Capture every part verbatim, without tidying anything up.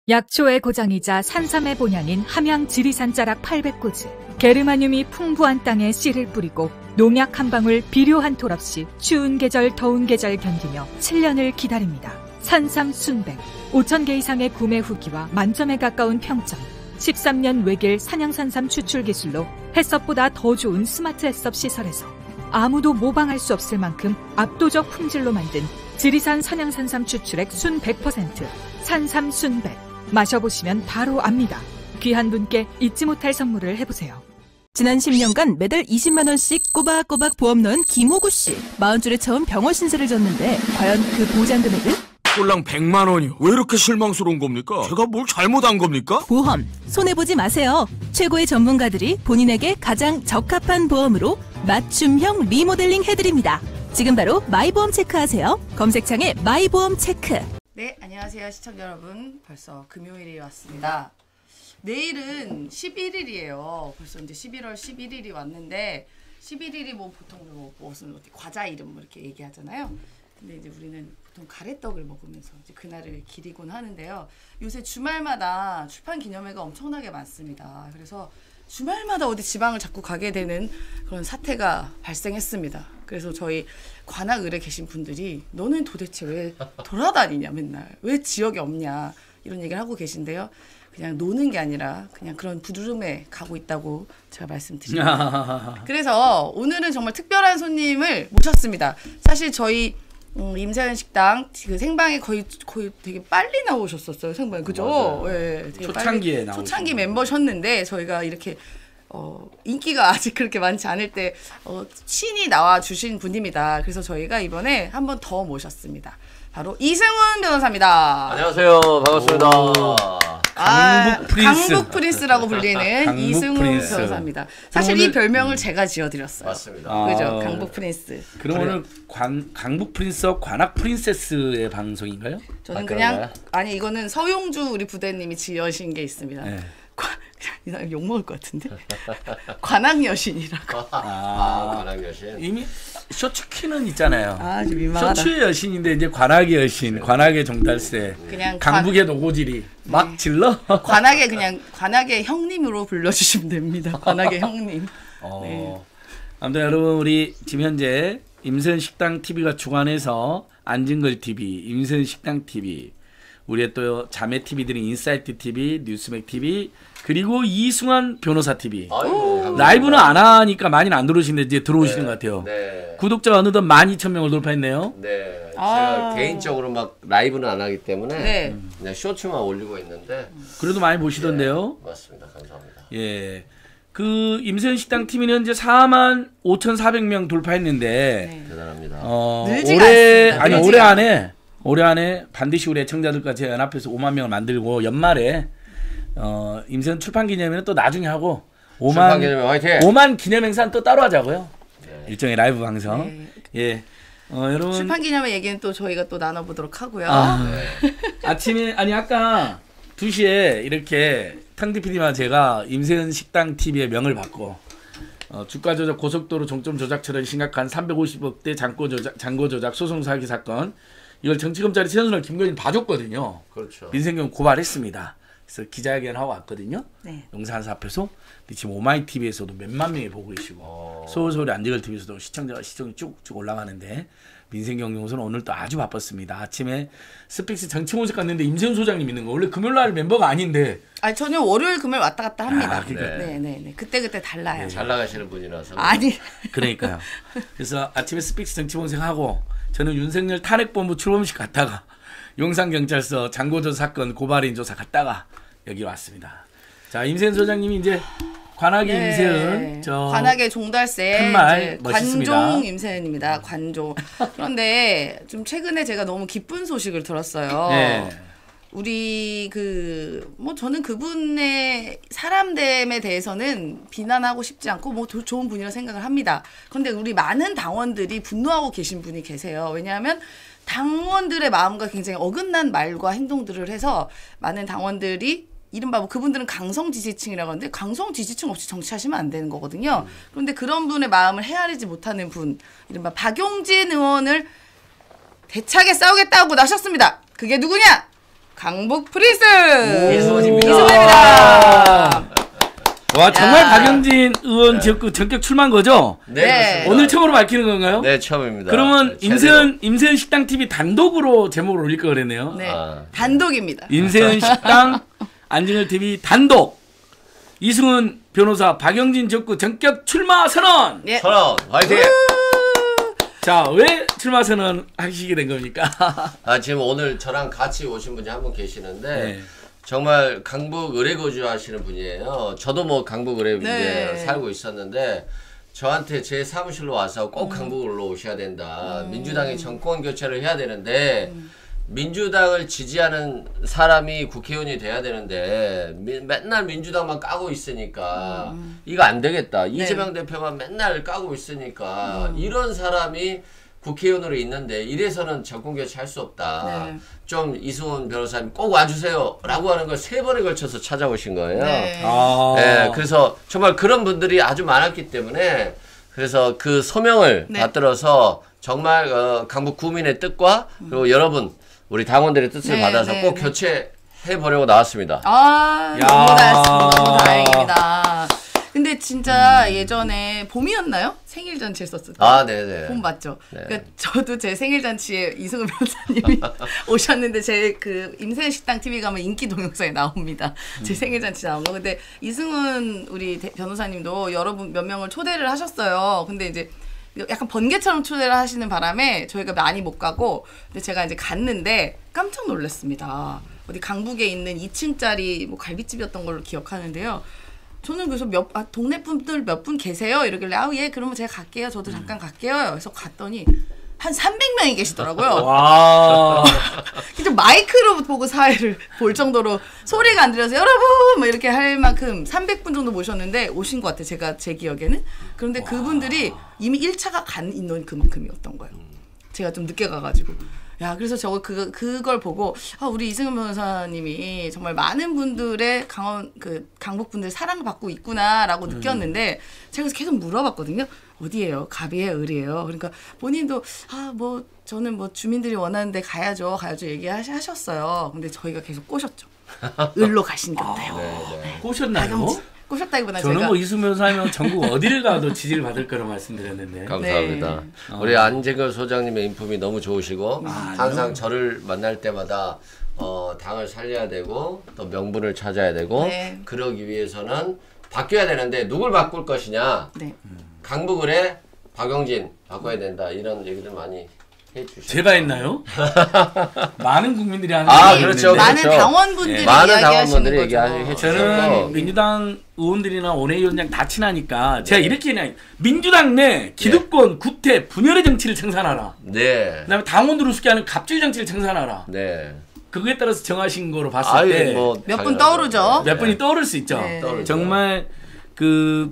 약초의 고장이자 산삼의 본향인 함양 지리산 자락 팔백 고지. 게르마늄이 풍부한 땅에 씨를 뿌리고 농약 한 방울 비료 한 톨 없이 추운 계절 더운 계절 견디며 칠 년을 기다립니다. 산삼 순백. 오천 개 이상의 구매 후기와 만점에 가까운 평점. 십삼 년 외길 산양산삼 추출 기술로 햇섭보다 더 좋은 스마트 햇섭 시설에서 아무도 모방할 수 없을 만큼 압도적 품질로 만든 지리산 산양산삼 추출액 순 백 퍼센트. 산삼 순백. 마셔보시면 바로 압니다. 귀한 분께 잊지 못할 선물을 해보세요. 지난 십 년간 매달 이십만 원씩 꼬박꼬박 보험 넣은 김호구 씨. 마흔 줄에 처음 병원 신세를 졌는데 과연 그 보장 금액은? 꼴랑 백만 원이요. 왜 이렇게 실망스러운 겁니까? 제가 뭘 잘못한 겁니까? 보험 손해보지 마세요. 최고의 전문가들이 본인에게 가장 적합한 보험으로 맞춤형 리모델링 해드립니다. 지금 바로 마이보험 체크하세요. 검색창에 마이보험 체크. 네, 안녕하세요 시청자 여러분. 벌써 금요일이 왔습니다. 내일은 십일 일이에요. 벌써 이제 십일월 십일 일이 왔는데 십일 일이 뭐 보통 뭐 무슨 어디 과자 이름 뭐 이렇게 얘기하잖아요. 근데 이제 우리는 보통 가래떡을 먹으면서 이제 그날을 기리곤 하는데요. 요새 주말마다 출판 기념회가 엄청나게 많습니다. 그래서 주말마다 어디 지방을 자꾸 가게 되는 그런 사태가 발생했습니다. 그래서 저희 관악 을에 계신 분들이 너는 도대체 왜 돌아다니냐 맨날 왜 지역에 없냐 이런 얘기를 하고 계신데요. 그냥 노는 게 아니라 그냥 그런 부두름에 가고 있다고 제가 말씀드립니다. 그래서 오늘은 정말 특별한 손님을 모셨습니다. 사실 저희 음, 임세현 식당 그 생방에 거의 거의 되게 빨리 나오셨었어요. 생방에 그죠? 예, 되게 초창기에 나오셨 초창기 멤버셨는데 저희가 이렇게 어, 인기가 아직 그렇게 많지 않을 때 어, 신이 나와 주신 분입니다. 그래서 저희가 이번에 한 번 더 모셨습니다. 바로 이승훈 변호사입니다. 안녕하세요. 반갑습니다. 아, 강북 프린스. 강북 프린스라고 불리는 강북 이승훈 프린스. 변호사입니다. 사실 오늘, 이 별명을 음. 제가 지어드렸어요. 맞습니다. 그죠? 아, 강북 프린스. 그럼 오늘 관, 강북 프린스와 관악 프린세스의 방송인가요? 저는 아, 그냥 그런가요? 아니 이거는 서용주 우리 부대님이 지으신 게 있습니다. 네. 이 사람 욕 먹을 것 같은데. 관악 여신이라고. 아, 관악 여신. 이미 쇼츠키는 있잖아요. 아, 좀 민망하다. 쇼츠의 여신인데 이제 관악의 여신, 관악의 정달새, 그냥 강북의 노고지리 막 네. 질러. 관악의 그냥 관악의 형님으로 불러주시면 됩니다. 관악의 형님. 어. 네. 아무튼 여러분 우리 지금 현재 임세현 식당 티비가 주관해서 안진걸 티비, 임세현 식당 티비, 우리의 또 자매 티비들인 인사이트 티비, 뉴스맥 티비, 그리고 이승환 변호사 티비. 아이고, 라이브는 안 하니까 많이는 안 들어오시는데 이제 들어오시는 네, 것 같아요. 네. 구독자가 어느덧 만 이천 명을 돌파했네요. 네. 아. 제가 개인적으로 막 라이브는 안 하기 때문에 네. 그냥 쇼츠만 올리고 있는데. 그래도 많이 보시던데요. 네, 맞습니다. 감사합니다. 예. 그 임세현 식당 티비는 현재 사만 오천사백 명 돌파했는데 네. 대단합니다. 어, 늘지가 올해 않습니다. 아니 늘지가 올해 안에 올해 안에 반드시 우리 애청자들과 제가 연합해서 오만 명을 만들고 연말에 어, 임세현 출판 기념회는 또 나중에 하고 오만 기념회 화이팅! 오만 기념 행사는 또 따로 하자고요. 네. 일종의 라이브 방송. 네. 예. 어, 여러분 출판 기념회 얘기는 또 저희가 또 나눠보도록 하고요. 아, 네. 아침에 아니 아까 두 시에 이렇게 탕디 피디와 제가 임세현 식당 티비의 명을 받고 어, 주가 조작 고속도로 종점 조작처럼 심각한 삼백오십억대 잔고 조작 잔고 조작 소송 사기 사건 이걸 정치검찰이 최선을 김건희는 봐줬거든요. 그렇죠. 민생경 고발했습니다. 그래서 기자회견하고 왔거든요. 네. 용산사 앞에서. 근데 지금 오마이티비에서도 몇만 명이 보고 계시고 어. 서울서울의 안진걸 티비에서도 시청자가 시청이 쭉쭉 올라가는데 민생경 용서는 오늘 또 아주 바빴습니다. 아침에 스픽스 정치모색 갔는데 임세훈 소장님 있는 거 원래 금요일날 멤버가 아닌데 아니 저는 월요일 금요일 왔다 갔다 합니다. 아, 그러니까. 네, 네, 네. 그때 그때 달라요. 잘 나가시는 분이라서. 아니. 그러니까요. 그래서 아침에 스픽스 정치모색하고 저는 윤석열 탄핵본부 출범식 갔다가 용산경찰서 장고조 사건 고발인 조사 갔다가 여기 왔습니다. 자, 임세현 소장님이 이제 관악의 네. 임세현, 저 관악의 종달새, 팻말 멋있습니다. 관종 임세현입니다. 관종. 그런데 좀 최근에 제가 너무 기쁜 소식을 들었어요. 네. 우리 그 뭐 저는 그분의 사람됨에 대해서는 비난하고 싶지 않고 뭐 도, 좋은 분이라 생각을 합니다. 그런데 우리 많은 당원들이 분노하고 계신 분이 계세요. 왜냐하면 당원들의 마음과 굉장히 어긋난 말과 행동들을 해서 많은 당원들이 이른바 뭐 그분들은 강성 지지층이라고 하는데 강성 지지층 없이 정치하시면 안 되는 거거든요. 그런데 그런 분의 마음을 헤아리지 못하는 분, 이른바 박용진 의원을 대차게 싸우겠다고 나섰습니다. 그게 누구냐? 강북 프린스 이승훈입니다. 이승훈입니다. 와 정말 야. 박영진 의원 지역구 전격 출마한 거죠? 네. 네. 그렇습니다. 오늘 처음으로 밝히는 건가요? 네, 처음입니다. 그러면 제대로. 임세현 임세현 식당 티비 단독으로 제목을 올릴 거 그랬네요. 네. 아. 단독입니다. 임세현 식당 안진걸 티비 단독 이승훈 변호사 박영진 지역구 전격 출마 선언. 예. 선언 화이팅! 자, 왜 출마 선언 하시게 된 겁니까? 아, 지금 오늘 저랑 같이 오신 분이 한 분 계시는데 네. 정말 강북 의뢰 거주하시는 분이에요. 저도 뭐 강북 의뢰 네. 이제 살고 있었는데 저한테 제 사무실로 와서 꼭 음. 강북으로 오셔야 된다. 음. 민주당이 정권 교체를 해야 되는데 음. 민주당을 지지하는 사람이 국회의원이 돼야 되는데 미, 맨날 민주당만 까고 있으니까 음. 이거 안 되겠다. 네. 이재명 대표만 맨날 까고 있으니까 음. 이런 사람이 국회의원으로 있는데 이래서는 정권 교체할 수 없다. 네. 좀 이승훈 변호사님 꼭 와주세요. 라고 하는 걸 세 번에 걸쳐서 찾아오신 거예요. 네. 아. 네, 그래서 정말 그런 분들이 아주 많았기 때문에 그래서 그 소명을 네. 받들어서 정말 어, 강북 구민의 뜻과 그리고 여러분 우리 당원들의 뜻을 네, 받아서 네, 꼭 네. 교체해 보려고 나왔습니다. 아 야. 너무 다행입니다. 너무 다행입니다. 근데 진짜 음. 예전에 봄이었나요? 생일 잔치 했었을 때. 아, 네네. 봄 맞죠? 네. 그러니까 저도 제 생일 잔치에 이승훈 변호사님이 오셨는데 제 그 임세현 식당 티비 가면 인기 동영상에 나옵니다. 제 생일 잔치 나온 거. 근데 이승훈 우리 대, 변호사님도 여러분 몇 명을 초대를 하셨어요. 근데 이제 약간 번개처럼 초대를 하시는 바람에 저희가 많이 못 가고 근데 제가 이제 갔는데 깜짝 놀랐습니다. 어디 강북에 있는 이 층짜리 뭐 갈비집이었던 걸로 기억하는데요. 저는 그래서 몇 아, 동네 분들 몇 분 계세요? 이러길래 아 예 그러면 제가 갈게요. 저도 잠깐 갈게요. 그래서 갔더니 한 삼백 명이 계시더라고요. 와. 진짜 마이크로 보고 사회를 볼 정도로 소리가 안 들려서 여러분 뭐 이렇게 할 만큼 삼백 분 정도 모셨는데 오신 것 같아요. 제가 제 기억에는. 그런데 그분들이 이미 일 차가 간 인원금이었던 거예요. 제가 좀 늦게 가가지고. 야, 그래서 저거 그 그걸 보고 아, 우리 이승훈 변호사님이 정말 많은 분들의 강원 그 강북 분들 사랑을 받고 있구나라고 음. 느꼈는데 제가 그래서 계속 물어봤거든요. 어디예요? 갑이에요, 을이에요? 그러니까 본인도 아, 뭐 저는 뭐 주민들이 원하는데 가야죠, 가야죠 얘기하셨어요. 근데 저희가 계속 꼬셨죠. 을로 가시는 게 없다요. 네, 네. 꼬셨나요? 꼬셨다기보다 저는 제가 뭐 이승훈 변호사면 전국 어디를 가도 지지를 받을 거라고 말씀드렸는데. 감사합니다. 네. 우리 어. 안재걸 소장님의 인품이 너무 좋으시고 아, 항상 저를 만날 때마다 어, 당을 살려야 되고 또 명분을 찾아야 되고 네. 그러기 위해서는 바뀌어야 되는데 누굴 바꿀 것이냐. 네. 강북을에 박영진 바꿔야 된다. 이런 얘기들 많이 해주시죠. 제가 했나요? 많은 국민들이 하는 아, 얘기가 그렇죠. 있는데 많은 그렇죠. 당원분들이 네. 많은 이야기하시는 당원분들이 거죠. 얘기해 저는 주셔서 민주당 의원들이나 원외위원장 다 친하니까 제가 이렇게 그냥 민주당 내 기득권, 구태, 분열의 정치를 청산하라. 네. 그다음에 당원들을 우습게 하는 갑질 정치를 청산하라. 네. 그거에 따라서 정하신 거로 봤을 아유, 때 뭐 몇 분 당연하죠. 떠오르죠? 몇 네. 분이 떠오를 수 있죠. 네. 떠오르죠. 정말 그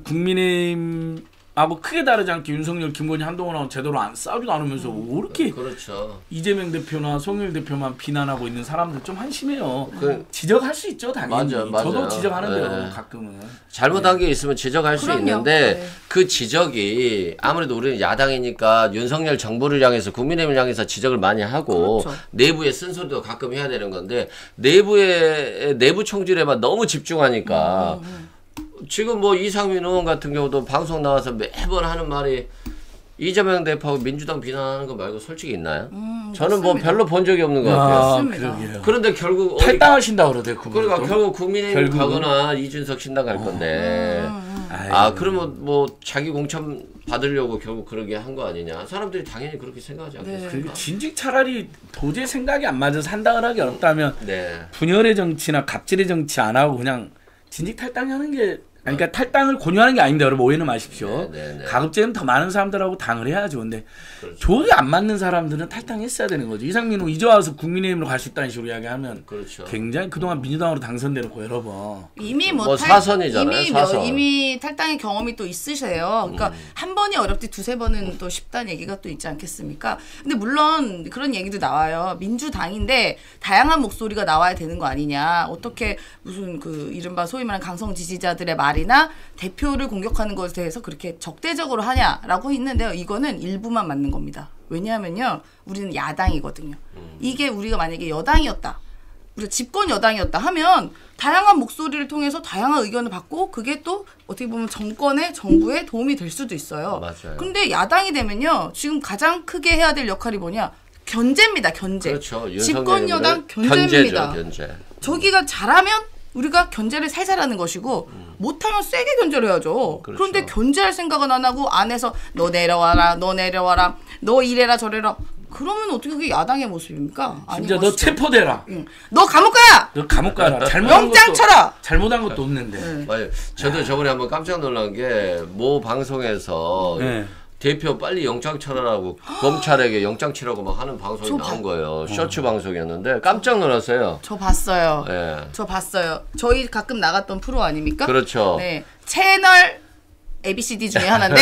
국민의힘하고 크게 다르지 않게 윤석열, 김건희, 한동훈하고 제대로 안 싸우지도 않으면서 왜 이렇게 그렇죠. 이재명 대표나 송일 대표만 비난하고 있는 사람들 좀 한심해요. 그- 지적할 수 있죠, 당연히. 맞아요, 맞아요. 저도 지적하는데요, 네. 가끔은. 잘못한 게 있으면 지적할 수 그럼요. 있는데 네. 그 지적이 아무래도 우리는 야당이니까 윤석열 정부를 향해서 국민의힘을 향해서 지적을 많이 하고 그렇죠. 내부의 쓴소리도 가끔 해야 되는 건데 내부의 내부 총질에만 너무 집중하니까 음, 지금 뭐 이상민 의원 같은 경우도 방송 나와서 매번 하는 말이 이재명 대표하고 민주당 비난하는 거 말고 솔직히 있나요? 음, 저는 뭐 맞습니다. 별로 본 적이 없는 것 아, 같아요. 맞습니다. 그러게요. 그런데 결국 어디 탈당하신다 그러대요, 그분. 그러니까 결국 국민의힘 결국은? 가거나 이준석 신당 갈 건데 음, 아 그러면 뭐 자기 공천 받으려고 결국 그러게 한 거 아니냐. 사람들이 당연히 그렇게 생각하지 않겠습니까? 그리고 진즉 차라리 도저히 생각이 안 맞아서 한당을 하기 어렵다면 네. 분열의 정치나 갑질의 정치 안 하고 그냥 진직 탈당하는 게 아니, 그러니까 탈당을 권유하는 게 아닌데 여러분 오해는 마십시오. 네, 네, 네. 가급적이면 더 많은 사람들하고 당을 해야죠. 근데 그렇죠. 조합이 안 맞는 사람들은 탈당했어야 되는 거죠. 이상민 후 이제 와서 국민의힘으로 갈 수 있다는 식으로 이야기하면 그렇죠. 굉장히 그동안 민주당으로 당선되고 여러 번. 이미 뭐, 뭐 탈- 사선이잖아요, 이미 사선. 몇- 이미 탈당의 경험이 또 있으세요. 그러니까 음. 한 번이 어렵지 두세 번은 또 쉽다는 얘기가 또 있지 않겠습니까? 근데 물론 그런 얘기도 나와요. 민주당인데 다양한 목소리가 나와야 되는 거 아니냐. 어떻게 무슨 그 이른바 소위 말하는 강성 지지자들의 말이나 대표를 공격하는 것에 대해서 그렇게 적대적으로 하냐라고 있는데요. 이거는 일부만 맞는 겁니다. 왜냐하면요. 우리는 야당이거든요. 이게 우리가 만약에 여당이었다. 우리가 집권 여당이었다 하면 다양한 목소리를 통해서 다양한 의견을 받고 그게 또 어떻게 보면 정권의 정부에 도움이 될 수도 있어요. 맞아요. 근데 야당이 되면요. 지금 가장 크게 해야 될 역할이 뭐냐? 견제입니다. 견제. 그렇죠. 집권 여당 견제입니다. 견제죠, 견제. 저기가 잘하면 우리가 견제를 살살 하는 것이고 음. 못하면 세게 견제를 해야죠. 그렇죠. 그런데 견제할 생각은 안 하고 안에서 너 내려와라 너 내려와라 너 이래라 저래라 그러면 어떻게 그게 야당의 모습입니까? 진짜 너 체포되라. 응. 너 감옥 가라. 너 감옥 가라. 잘못한 영장 것도, 쳐라. 잘못한 것도 없는데. 네. 맞아요. 저도 저번에 한번 깜짝 놀란 게 모 방송에서 네. 대표 빨리 영장 쳐라라고 검찰에게 영장 치라고 막 하는 방송이 나온 봐. 거예요. 쇼츠 방송이었는데 깜짝 놀랐어요. 저 봤어요. 예. 저 봤어요. 저희 가끔 나갔던 프로 아닙니까? 그렇죠. 네. 채널 에이비씨디 중에 하나인데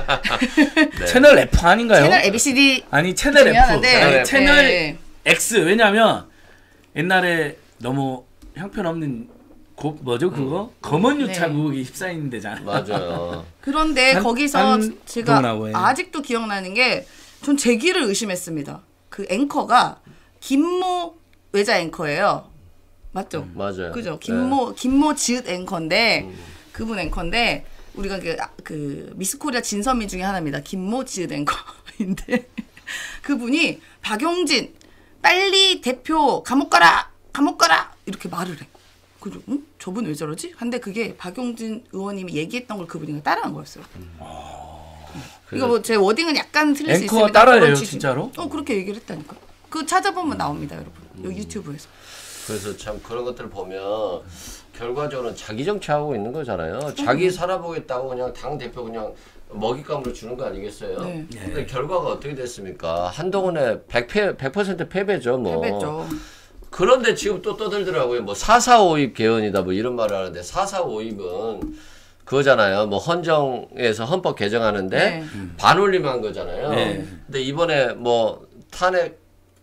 네. 채널 F 아닌가요? 채널 에이비씨디 아니 채널 중에 F. 하나인데 아니, 네. 채널 네. X. 왜냐면 옛날에 너무 형편없는 고, 뭐죠 그거? 검은 유착 네. 의혹이 휩싸이는 데잖아. 맞아요. 그런데 한- 거기서 한 제가 동안하고, 예. 아직도 기억나는 게 전 제 귀를 의심했습니다. 그 앵커가 김모 외자 앵커예요. 맞죠? 맞아요. 그죠? 김모 김모 지읒 앵커인데 그분 앵커인데 우리가 그, 아, 그 미스코리아 진선미 중에 하나입니다. 김모 지읒 앵커인데 그분이 박용진 빨리 대표 감옥 가라 감옥 가라 이렇게 말을 해. 그죠? 응? 저분 왜 저러지? 근데 그게 박용진 의원님이 얘기했던 걸 그분이 따라한 거였어요. 이거 뭐 제 워딩은 약간 틀릴 수 앵커가 있습니다. 따라해요, 그런 취지. 진짜로? 어 그렇게 얘기를 했다니까. 그 찾아보면 나옵니다, 여러분. 여기 유튜브에서. 그래서 참 그런 것들 보면 결과적으로는 자기 정치하고 있는 거잖아요. 자기 살아보겠다고 그냥 당 대표 그냥 먹잇감으로 주는 거 아니겠어요? 네. 근데 결과가 어떻게 됐습니까? 한동훈의 백 패, 백 퍼센트 패배죠, 뭐. 패배죠. 그런데 지금 또 떠들더라고요. 뭐 사사오입 개헌이다 뭐 이런 말을 하는데 사사오입은 그거잖아요. 뭐 헌정에서 헌법 개정하는데 네. 반올림한 거잖아요. 네. 근데 이번에 뭐 탄핵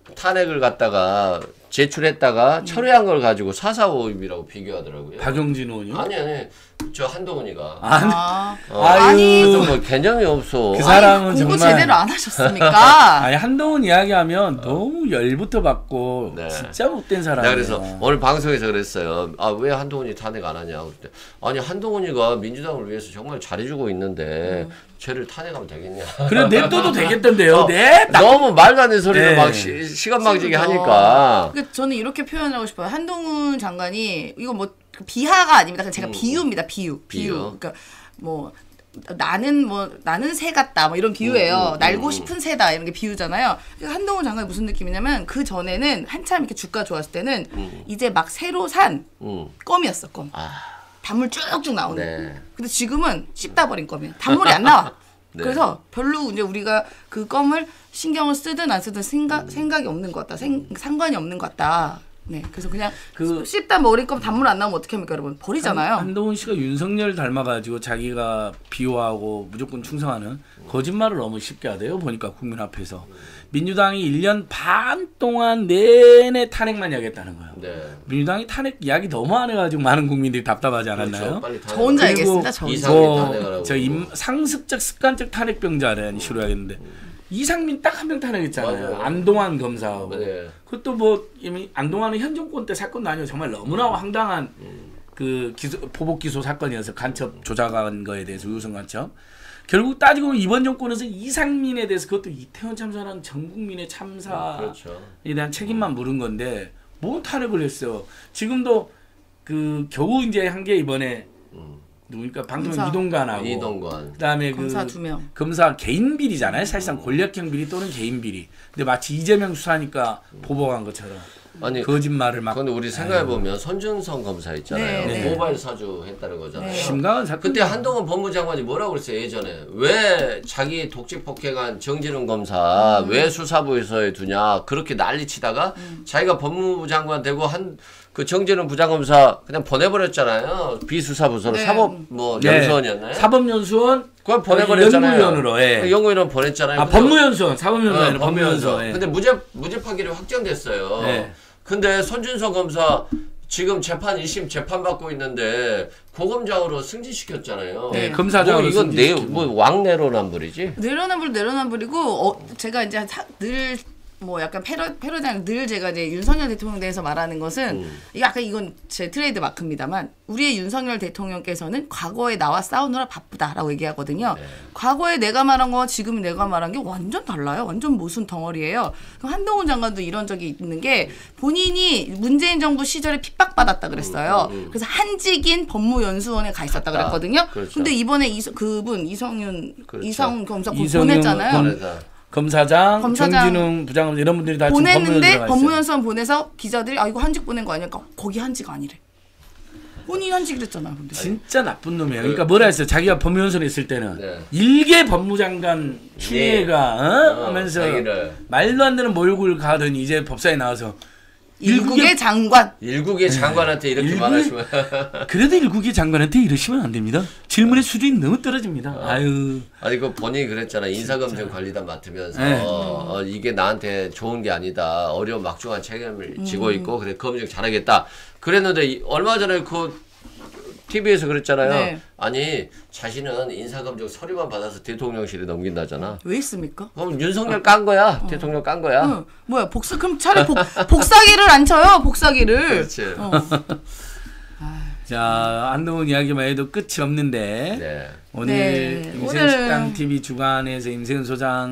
탄핵을 갖다가 제출했다가 철회한 걸 가지고 사사오입이라고 비교하더라고요. 박용진 의원이요? 아니 아니 저 한동훈이가. 아니, 아, 어, 아유. 그래서 뭐 개념이 없어. 그 사람은 아니, 공부 정말 제대로 안 하셨습니까? 아니 한동훈 이야기하면 너무 열부터 받고 네. 진짜 못된 내가 사람이에요. 그래서 오늘 방송에서 그랬어요. 아 왜 한동훈이 탄핵 안 하냐. 그때 아니 한동훈이가 민주당을 위해서 정말 잘해주고 있는데 음. 쟤를 탄핵하면 되겠냐. 그래 냅둬도 되겠던데요. 어, 네. 나- 너무 말도 안 되는 소리를 네. 막 시, 시간 망치게 그렇죠. 하니까. 그러니까 저는 이렇게 표현하고 싶어요. 한동훈 장관이 이거 뭐 비하가 아닙니다. 그냥 제가 음. 비유입니다. 비유. 비유. 비유. 그러니까 뭐 나는 뭐 나는 새 같다 뭐 이런 비유예요. 음, 음, 날고 음. 싶은 새다 이런 게 비유잖아요. 그러니까 한동훈 장관이 무슨 느낌이냐면 그 전에는 한참 이렇게 주가 좋았을 때는 음. 이제 막 새로 산 음. 껌이었어 껌. 아, 단물 쭉쭉 나오는. 네. 근데 지금은 씹다 버린 껌이에요. 단물이 안 나와. 네. 그래서 별로 이제 우리가 그 껌을 신경을 쓰든 안 쓰든 생각 생각이 없는 것 같다. 생, 상관이 없는 것 같다. 네, 그래서 그냥 그- 씹다 버린 껌 단물 안 나오면 어떻게 합니까, 여러분? 버리잖아요. 한, 한동훈 씨가 윤석열 닮아가지고 자기가 비호하고 무조건 충성하는 거짓말을 너무 쉽게 하대요. 보니까 국민 앞에서 민주당이 일 년 반 동안 내내 탄핵만 이야기했다는 거예요. 네. 민주당이 탄핵 이야기 너무 안 해가지고 많은 국민들이 답답하지 않았나요? 그렇죠. 빨리 저 혼자 탄핵. 얘기했습니다. 저 혼자. 이상민 뭐, 탄핵하라고. 저 임, 상습적 습관적 탄핵병자라는 식으로 해야겠는데 이상민 딱 한 명 탄핵했잖아요. 맞아요. 안동환 검사하고. 네. 그것도 뭐 이미 안동환은 현 정권 때 사건도 아니고 정말 너무나 황당한 그 기소, 포복 기소 사건이어서 간첩 조작한 거에 대해서 우선 간첩. 결국 따지고 보면 이번 정권에서 이상민에 대해서 그것도 이태원 참사라는 전 국민의 참사에 그렇죠. 대한 책임만 물은 건데 뭔 탄핵을 했어요. 지금도 그 겨우 이제 한 게 이번에 누구니까 방송 검사. 이동관하고 이동관. 그다음에 검사 그 두 명. 검사 개인 비리잖아요. 사실상 권력형 비리 또는 개인 비리. 근데 마치 이재명 수사니까 보복한 것처럼 아니 거짓말을 막. 근데 우리 생각해 보면 손준성 검사 있잖아요. 네, 네. 모바일 사주 했다는 거잖아요. 네. 심각한 사건. 그때 한동훈 법무장관이 뭐라고 그랬어요 예전에 왜 자기 독직 폭행한 정진웅 검사 음. 왜 수사부에서 두냐 그렇게 난리치다가 음. 자기가 법무부 장관 되고 한 그 정진웅 부장검사 그냥 보내버렸잖아요 비수사부서로 네. 사법 뭐 네. 연수원이었나요? 사법연수원. 그걸 보내버렸잖아요. 연구위원으로. 예. 연구위원 보냈잖아요. 아 근데- 법무연수원. 사법연수원 어, 아니라 법무연수원. 예. 근데 무죄 무죄 판결이 확정됐어요. 네. 근데 손준성 검사 지금 재판 일 심 재판 받고 있는데 고검장으로 승진시켰잖아요. 네, 검사장으로 뭐 이건 내, 승진시키고. 뭐 왕내로남불이지? 내려남불 내려남불이고 어, 제가 이제 사, 늘 뭐 약간 패러 패러디는 늘 제가 이제 윤석열 대통령에 대해서 말하는 것은 음. 이게 약간 이건 제 트레이드 마크입니다만 우리의 윤석열 대통령께서는 과거에 나와 싸우느라 바쁘다라고 얘기하거든요. 네. 과거에 내가 말한 거와 지금 내가 말한 게 완전 달라요. 완전 모순 덩어리예요. 그럼 한동훈 장관도 이런 적이 있는 게 본인이 문재인 정부 시절에 핍박받았다 그랬어요. 음, 음, 음. 그래서 한직인 법무연수원에 가 있었다 갔다. 그랬거든요. 그렇죠. 근데 이번에 이, 그분 이성윤 그렇죠. 이성 검사 이성윤 보냈잖아요. 검- 그래서 검사장, 검사장 정진웅 부장검사 이런 분들이 다 지금 법무연수원에 보냈는데 가 있어요. 법무연수원 보내서 기자들이 아 이거 한직 보낸 거 아니야? 그러니까 거기 한직 아니래. 본인 한직이랬잖아요. 근데. 진짜 나쁜 놈이에요. 그러니까 뭐라 했어요? 자기가 법무연수원에 있을 때는 네. 일개 법무장관 추미애가 어? 어, 하면서 자기를. 말도 안 되는 몰골 가더니 이제 법사에 나와서 일국의 장관. 일국의 장관한테 이렇게 일국의- 말하시면 그래도 일국의 장관한테 이러시면 안 됩니다. 질문의 수준이 너무 떨어집니다. 아유. 아니 그 본인이 그랬잖아. 인사검증 관리단 맡으면서 네. 어, 이게 나한테 좋은 게 아니다. 어려운 막중한 책임을 음. 지고 있고 그래 검증 잘하겠다. 그랬는데 이- 얼마 전에 그 티비에서 그랬잖아요. 네. 아니 자신은 인사검증 서류만 받아서 대통령실에 넘긴다잖아. 왜 있습니까? 그럼 윤석열 깐 거야. 대통령 깐 거야. 응. 뭐야 복사 그럼 차라리 복, 복사기를 안 쳐요. 복사기를. 그렇지. 어. 자, 한동훈 이야기만 해도 끝이 없는데 네. 오늘 네, 임세은 오늘은- 식당 티비 주간에서 임세은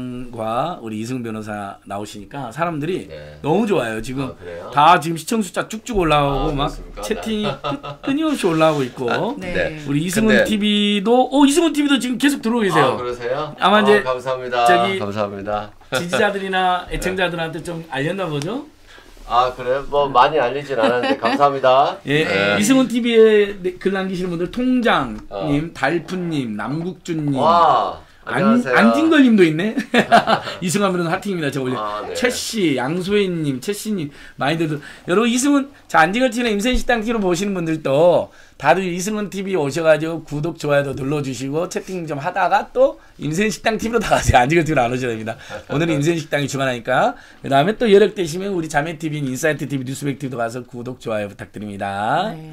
소장과 우리 이승훈 변호사 나오시니까 사람들이 네. 너무 좋아요. 지금 아, 그래요? 다 지금 시청 숫자 쭉쭉 올라오고 아, 막 그렇습니까? 채팅이 끊- 끊임없이 올라오고 있고 네. 네. 우리 이승훈 근데- 티비도 오 이승훈 티비도 지금 계속 들어오고 계세요. 아, 그러세요? 아마 이제 아, 감사합니다. 저기- 감사합니다. 지지자들이나 애청자들한테 좀 알렸나 보죠? 아 그래? 뭐 많이 알리진 않았는데 감사합니다. 예, 네. 이승훈 티비에 글 남기시는 분들 통장님, 어. 달푼님, 남국준님, 와 안, 안녕하세요. 안진걸님도 있네. 이승환 분은 하팅입니다. 저 올려. 아, 네. 최씨, 양소혜님, 최씨님 많이들. 여러분 이승훈, 자 안진걸 티비나 임세은 식당 티비로 보시는 분들도 다들 이승훈 티비 오셔가지고 구독 좋아요도 눌러주시고 채팅 좀 하다가 또 임세은 식당 티비로 다 가세요. 안진걸 티비로 안 오셔야 됩니다. 오늘은 임세은 식당이 주관하니까. 그 다음에 또 여력 되시면 우리 자매 티비인 인사이트 티비, 뉴스백 티비도 가서 구독 좋아요 부탁드립니다. 네.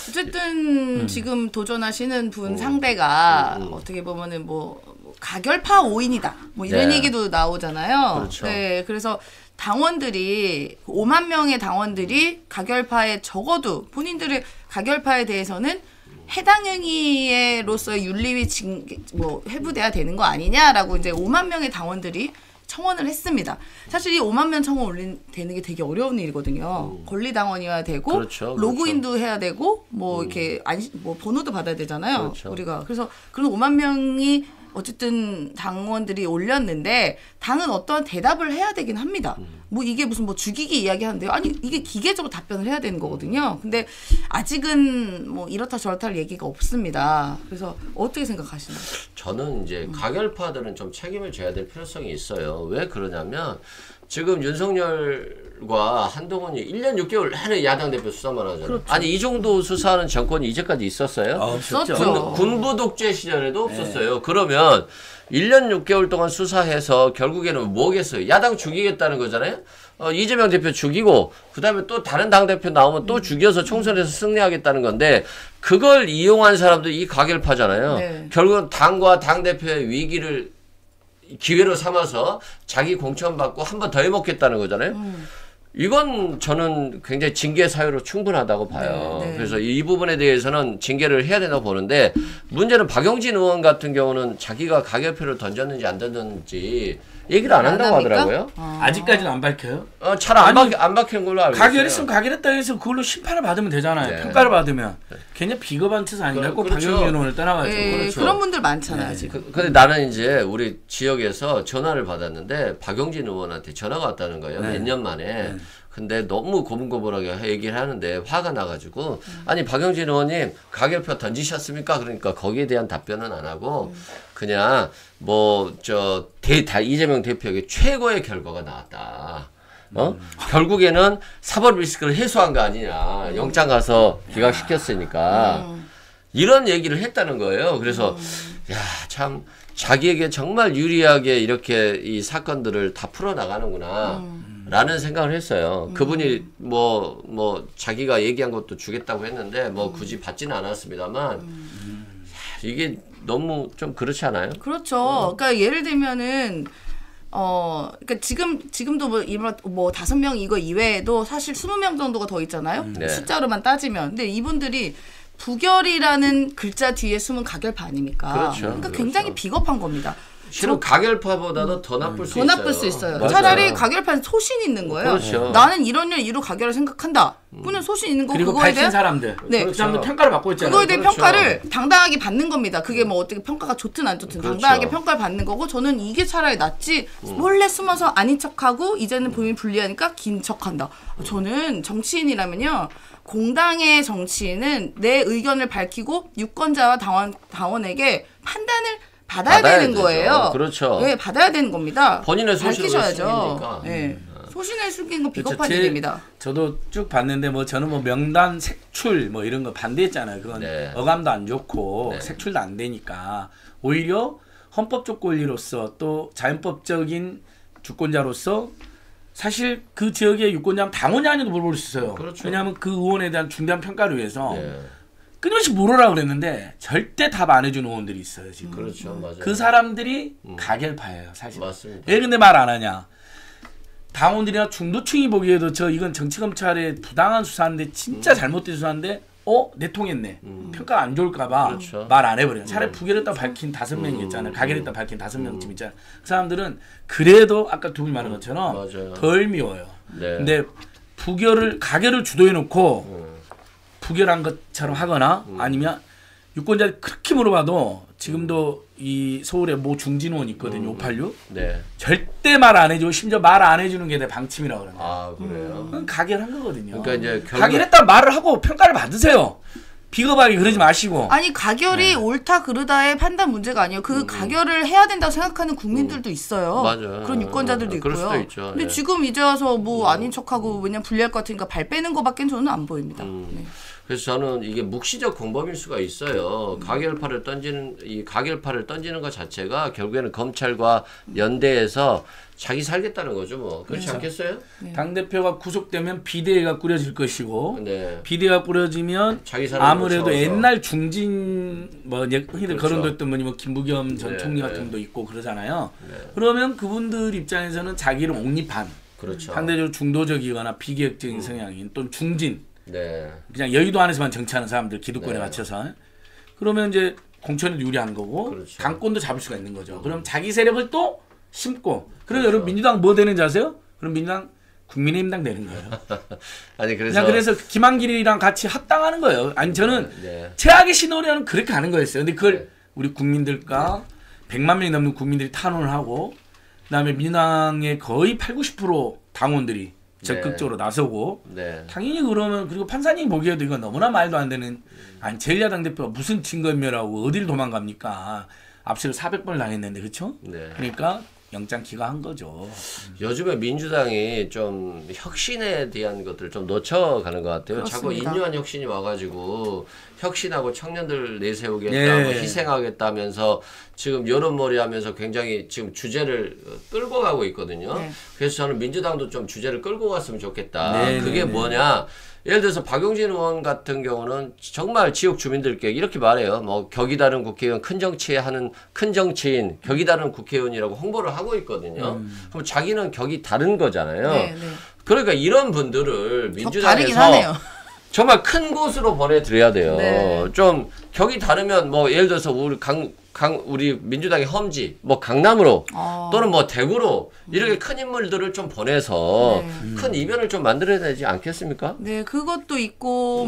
어쨌든 지금 도전하시는 분 상대가 어떻게 보면은 뭐, 뭐 가결파 오인이다. 뭐 이런 네. 얘기도 나오잖아요. 그렇죠. 네, 그래서 당원들이 오만 명의 당원들이 가결파에 적어도 본인들의 가결파에 대해서는 해당 행위로서의 윤리위 징, 뭐 회부돼야 되는 거 아니냐라고 이제 오만 명의 당원들이 청원을 했습니다. 사실 이 오만 명 청원 올린 되는 게 되게 어려운 일이거든요. 권리당원이어야 되고 그렇죠, 그렇죠. 로그인도 해야 되고 뭐 이렇게 안, 뭐 번호도 받아야 되잖아요. 그렇죠. 우리가 그래서 그런 오만 명이 어쨌든 당원들이 올렸는데 당은 어떤 대답을 해야 되긴 합니다. 뭐 이게 무슨 뭐 죽이기 이야기하는데요. 아니 이게 기계적으로 답변을 해야 되는 거거든요. 근데 아직은 뭐 이렇다 저렇다 할 얘기가 없습니다. 그래서 어떻게 생각하시나요? 저는 이제 가결파들은 좀 책임을 져야 될 필요성이 있어요. 왜 그러냐면 지금 윤석열과 한동훈이 일 년 육 개월 내내 야당 대표 수사만 하잖아요. 그렇죠. 아니 이 정도 수사하는 정권이 이제까지 있었어요? 아, 없었죠. 없었죠. 군, 군부 독재 시절에도 없었어요. 그러면 일 년 육 개월 동안 수사해서 결국에는 뭐겠어요? 야당 죽이겠다는 거잖아요. 어, 이재명 대표 죽이고 그다음에 또 다른 당 대표 나오면 또 죽여서 총선에서 승리하겠다는 건데 그걸 이용한 사람들이 이 가결파잖아요. 네. 결국은 당과 당 대표의 위기를 기회로 삼아서 자기 공천 받고 한 번 더 해먹겠다는 거잖아요. 음. 이건 저는 굉장히 징계 사유로 충분하다고 봐요. 네, 네. 그래서 이 부분에 대해서는 징계를 해야 된다고 보는데 문제는 박용진 의원 같은 경우는 자기가 가결표를 던졌는지 안 던졌는지 얘기를 안 한다고 합니까? 하더라고요. 어. 아직까지는 안 밝혀요. 어, 잘 안 아니, 안 박히는 걸로 알고 있어요. 가결했으면 가결했다 해서 그걸로 심판을 받으면 되잖아요. 네. 평가를 받으면. 괜히 비겁한 뜻 아니라고 그- 그렇죠. 박영진 의원을 떠나가지고. 예, 그렇죠. 그런 분들 많잖아요 지금. 그, 근데 나는 이제 우리 지역에서 전화를 받았는데 박용진 의원한테 전화가 왔다는 거예요. 네. 몇 년 만에. 근데 너무 고분고분하게 얘기를 하는데 화가 나가지고 아니 박용진 의원님 가결표 던지셨습니까? 그러니까 거기에 대한 답변은 안 하고 그냥 뭐 저 이재명 대표에게 최고의 결과가 나왔다. 어? 결국에는 사법 리스크를 해소한 거 아니냐. 영장 가서 기각시켰으니까. 이런 얘기를 했다는 거예요. 그래서 야, 참 자기에게 정말 유리하게 이렇게 이 사건들을 다 풀어 나가는구나. 라는 생각을 했어요. 그분이 뭐, 뭐, 자기가 얘기한 것도 주겠다고 했는데, 뭐, 굳이 받지는 않았습니다만, 야, 이게 너무 좀 그렇지 않아요? 그렇죠. 그러니까 예를 들면은 어, 그러니까 지금 지금도 뭐 이번 뭐 다섯 명 이거 이외에도 사실 스무 명 정도가 더 있잖아요. 네. 숫자로만 따지면. 근데 이분들이 부결이라는 글자 뒤에 숨은 가결파 아닙니까? 그렇죠. 그러니까 그렇죠. 굉장히 비겁한 겁니다. 실은 가결파보다도 더 나쁠 수 더 있어요. 나쁠 수 있어요. 맞아요. 차라리 가결파는 소신 있는 거예요. 그렇죠. 나는 이런 일 이로 가결을 생각한다. 그는 소신 있는 거 그리고 그거에 밝힌 대한 사람들. 네. 그 사람들 평가를 받고 있잖아요. 그거에 대한 그렇죠. 평가를 당당하게 받는 겁니다. 그게 뭐 어떻게 평가가 좋든 안 좋든 그렇죠. 당당하게 평가를 받는 거고 저는 이게 차라리 낫지 몰래 숨어서 아닌 척하고 이제는 본인이 불리하니까 긴 척한다. 저는 정치인이라면요. 공당의 정치인은 내 의견을 밝히고 유권자와 당원, 당원에게 판단을 받아야, 받아야 되는 되죠. 거예요. 그렇죠. 네, 받아야 되는 겁니다. 본인의 소신을 밝히셔야죠. 숨깁니까? 네. 소신을 숨기는 건 그렇죠. 비겁한 제- 일입니다. 저도 쭉 봤는데 뭐 저는 뭐 명단 색출 뭐 이런 거 반대했잖아요. 그건 네. 어감도 안 좋고 네. 색출도 안 되니까 오히려 헌법적 권리로서 또 자연법적인 주권자로서 사실 그 지역의 유권자는 당원이 아니도 물어볼 수 있어요. 그렇죠. 왜냐하면 그 의원에 대한 중대한 평가를 위해서 네. 끊임없이 물으라고 그랬는데 절대 답 안 해주는 의원들이 있어요. 지금. 그렇죠. 맞아요. 그 사람들이 가결파예요. 사실. 맞습니다. 왜 근데 말 안 하냐. 당원들이나 중도층이 보기에도 저 이건 정치검찰의 부당한 수사인데 진짜 잘못된 수사인데 어? 내통했네. 평가 안 좋을까봐 그렇죠. 말 안 해버려요. 차라리 부결했다 밝힌 다섯 명이 있잖아요. 가결했다 밝힌 다섯 명쯤 있잖아요. 그 사람들은 그래도 아까 두 분이 말한 것처럼 맞아요. 덜 미워요. 네. 근데 부결을 가결을 주도해놓고 부결한 것처럼 하거나 아니면 유권자들이 그렇게 물어봐도 지금도 이 서울에 모 중진원 있거든요. 오팔육. 네. 절대 말 안 해주고 심지어 말 안 해주는 게 내 방침이라고 그러는데 아 그래요. 그건 가결한 거거든요. 그러니까 이제 결국 가결했다 말을 하고 평가를 받으세요. 비겁하게 그러지 마시고. 아니 가결이 옳다 그르다의 판단 문제가 아니에요. 그 가결을 해야 된다고 생각하는 국민들도 있어요. 맞아요. 그런 유권자들도 그럴 있고요. 수도 있죠. 근데 예. 지금 이제 와서 뭐 아닌 척하고 왜냐면 불리할 것 같으니까 발 빼는 거밖엔 저는 안 보입니다. 네. 그래서 저는 이게 묵시적 공범일 수가 있어요. 가결파를 던지는 이 가결파를 던지는 것 자체가 결국에는 검찰과 연대해서 자기 살겠다는 거죠, 뭐. 그렇지 않겠어요? 당 대표가 구속되면 비대위가 꾸려질 것이고 네. 비대위가 꾸려지면 자기 사람을 아무래도 세워서. 옛날 중진 뭐 흔히들 그렇죠. 거론됐던 분이 뭐 김부겸 전 네, 총리 네. 같은 분도 있고 그러잖아요. 그러면 그분들 입장에서는 자기를 옹립한 그렇죠. 상대적으로 중도적이거나 비개혁적인 성향인 또는 중진 네. 그냥 여의도 안에서만 정치하는 사람들 기득권에 네. 맞춰서 그러면 이제 공천에도 유리한 거고 그렇죠. 당권도 잡을 수가 있는 거죠. 그럼 자기 세력을 또 심고 그래서 그렇죠. 여러분 민주당 뭐 되는지 아세요? 그럼 민주당 국민의힘당 되는 거예요. 아니 그래서 그냥 그래서 김한길이랑 같이 합당하는 거예요. 아니 저는 네. 최악의 시나리오는 그렇게 가는 거였어요. 근데 그걸 네. 우리 국민들과 백만 명이 넘는 국민들이 탄원을 하고 그다음에 민주당의 거의 팔, 구십 퍼센트 당원들이 적극적으로 나서고 네. 당연히 그러면 그리고 판사님이 보기에도 이건 너무나 말도 안 되는 아니 제일 야당 대표가 무슨 증거인멸하고 어딜 도망갑니까? 압수를 사백 번을 당했는데 그렇죠? 네. 그러니까 영장 기각한 거죠. 요즘에 민주당이 좀 혁신에 대한 것들을 좀 놓쳐가는 것 같아요. 자꾸 그렇습니다. 인류한 혁신이 와가지고 혁신하고 청년들 내세우겠다, 예. 뭐 희생하겠다면서 지금 여론몰이 하면서 굉장히 지금 주제를 끌고 가고 있거든요. 네. 그래서 저는 민주당도 좀 주제를 끌고 갔으면 좋겠다. 네, 그게 네, 네. 뭐냐. 예를 들어서 박용진 의원 같은 경우는 정말 지역 주민들께 이렇게 말해요. 뭐 격이 다른 국회의원, 큰 정치에 하는 큰 정치인, 격이 다른 국회의원이라고 홍보를 하고 있거든요. 음. 그럼 자기는 격이 다른 거잖아요. 네, 네. 그러니까 이런 분들을 격 다르긴 민주당에서 하네요. 정말 큰 곳으로 보내드려야 돼요. 네. 좀 격이 다르면 뭐 예를 들어서 우리 강, 강 우리 민주당의 험지, 뭐 강남으로 어. 또는 뭐 대구로 이렇게 큰 인물들을 좀 보내서 네. 큰 이변을 좀 만들어야 되지 않겠습니까? 네, 그것도 있고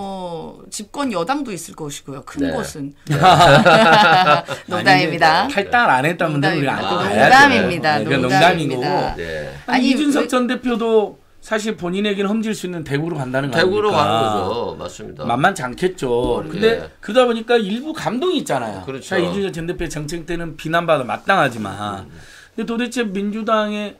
뭐 집권 여당도 있을 것이고요. 큰 네. 곳은 네. 농담입니다. 아니, 이제 탈당을 안 했던 분들은 우리가 안고 농담입니다. 가야죠. 농담입니다. 그러니까 농담인 농담입니다. 거고. 네. 아니, 아니, 이준석 왜- 전 대표도 사실 본인에게는 험질 수 있는 대구로 간다는 거 대구로 아닙니까? 가는 거죠. 맞습니다. 만만치 않겠죠. 네. 근데 그러다 보니까 일부 감동이 있잖아요. 그렇죠. 자, 이준석 전 대표의 정책 때는 비난받아 마땅하지만 근데 도대체 민주당의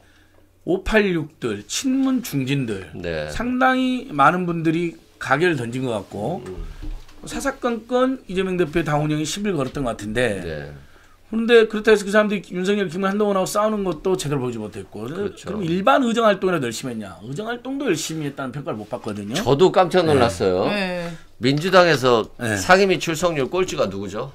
오팔육들, 친문 중진들 네. 상당히 많은 분들이 가게를 던진 것 같고 음. 사사건건 이재명 대표의 당운형이 시비를 걸었던 것 같은데 네. 그런데 그렇다 해서 그 사람들이 윤석열, 김을 한동훈하고 싸우는 것도 제대로 보지 못했고 그렇죠. 그럼 일반 의정활동이라도 열심히 했냐? 의정활동도 열심히 했다는 평가를 못 받거든요. 저도 깜짝 놀랐어요. 네. 민주당에서 네. 상임위 출석률 꼴찌가 누구죠?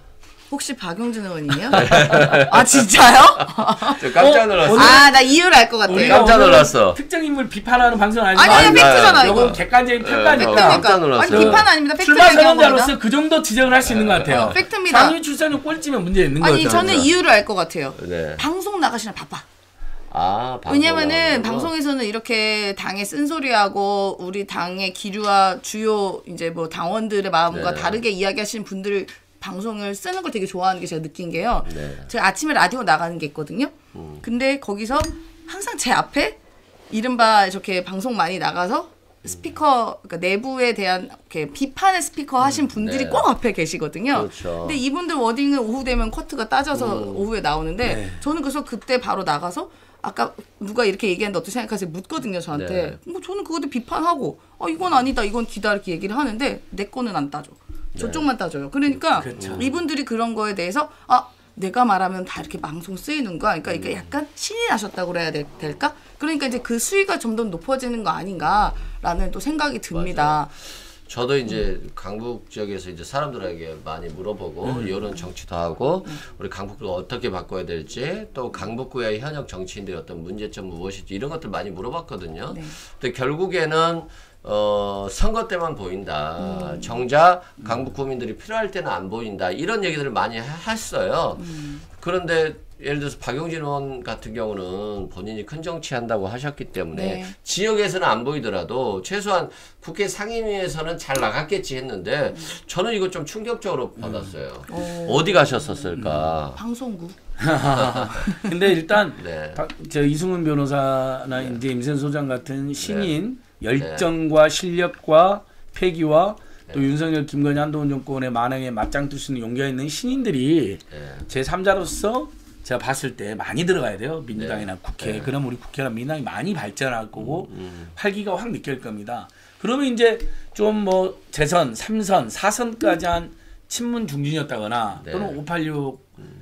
혹시 박용진 의원이에요? 아 진짜요? 저 깜짝 놀랐어. 아 나 이유를 알 것 같아. 우리가 깜짝 오늘 놀랐어. 특정 인물 비판하는 방송 아니죠? 아니 아니 팩트잖아 이거 이거. 객관적인 평가니까. 깜짝 놀랐어. 아니 비판 아닙니다. 팩트 출마 얘기한 겁니다. 선언자로서 그 정도 지적을 할 수 있는 것 같아요. 어, 팩트입니다. 상위 출산율 꼴찌면 문제 있는 거죠. 아니 저는 이유를 알 것 같아요. 네. 방송 나가시면 바빠. 아, 왜냐면은 방송에서는 이렇게 당의 쓴소리하고 우리 당의 기류와 주요 이제 뭐 당원들의 마음과 네. 다르게 이야기하시는 분들 방송을 쓰는 걸 되게 좋아하는 게 제가 느낀 게요. 네. 제가 아침에 라디오 나가는 게 있거든요. 음. 근데 거기서 항상 제 앞에 이른바 이렇게 방송 많이 나가서 스피커 그러니까 내부에 대한 이렇게 비판의 스피커 하신 분들이 네. 꼭 앞에 계시거든요. 그렇죠. 근데 이분들 워딩은 오후 되면 커트가 따져서 음. 오후에 나오는데 네. 저는 그래서 그때 바로 나가서 아까 누가 이렇게 얘기하는데 어떻게 생각하세요? 묻거든요 저한테. 네. 뭐 저는 그것도 비판하고 어 이건 아니다 이건 기다 이렇게 얘기를 하는데 내 거는 안 따져. 저쪽만 따져요. 그러니까 그렇죠. 이분들이 그런 거에 대해서 아 내가 말하면 다 이렇게 방송 쓰이는 거야. 그러니까 이게 약간 신이 나셨다고 그래야 될, 될까? 그러니까 이제 그 수위가 점점 높아지는 거 아닌가라는 또 생각이 듭니다. 저도 이제 강북 지역에서 이제 사람들에게 많이 물어보고 음. 여론 정치도 하고 우리 강북구를 어떻게 바꿔야 될지 또 강북구의 현역 정치인들의 어떤 문제점은 무엇인지 이런 것들 많이 물어봤거든요. 네. 근데 결국에는 어 선거 때만 보인다. 음. 정작 강북 구민들이 필요할 때는 안 보인다. 이런 얘기들을 많이 하- 했어요. 음. 그런데 예를 들어서 박용진 의원 같은 경우는 본인이 큰 정치한다고 하셨기 때문에 네. 지역에서는 안 보이더라도 최소한 국회 상임위에서는 잘 나갔겠지 했는데 저는 이거 좀 충격적으로 받았어요. 어, 어디 가셨었을까? 방송국. 근데 일단 네. 박- 저 이승훈 변호사나 이제 임세현 소장 같은 신인 네. 열정과 실력과 패기와 또 윤석열, 김건희, 한동훈 정권의 만행에 맞짱 뜰 수 있는 용기가 있는 신인들이 네. 제삼자로서 제가 봤을 때 많이 들어가야 돼요. 민주당이나 네. 국회. 네. 그럼 우리 국회나 민주당이 많이 발전할 거고 음. 활기가 확 느낄 겁니다. 그러면 이제 좀 뭐 재선, 삼선, 사선까지 한 친문 중진이었다거나 네. 또는 오팔육을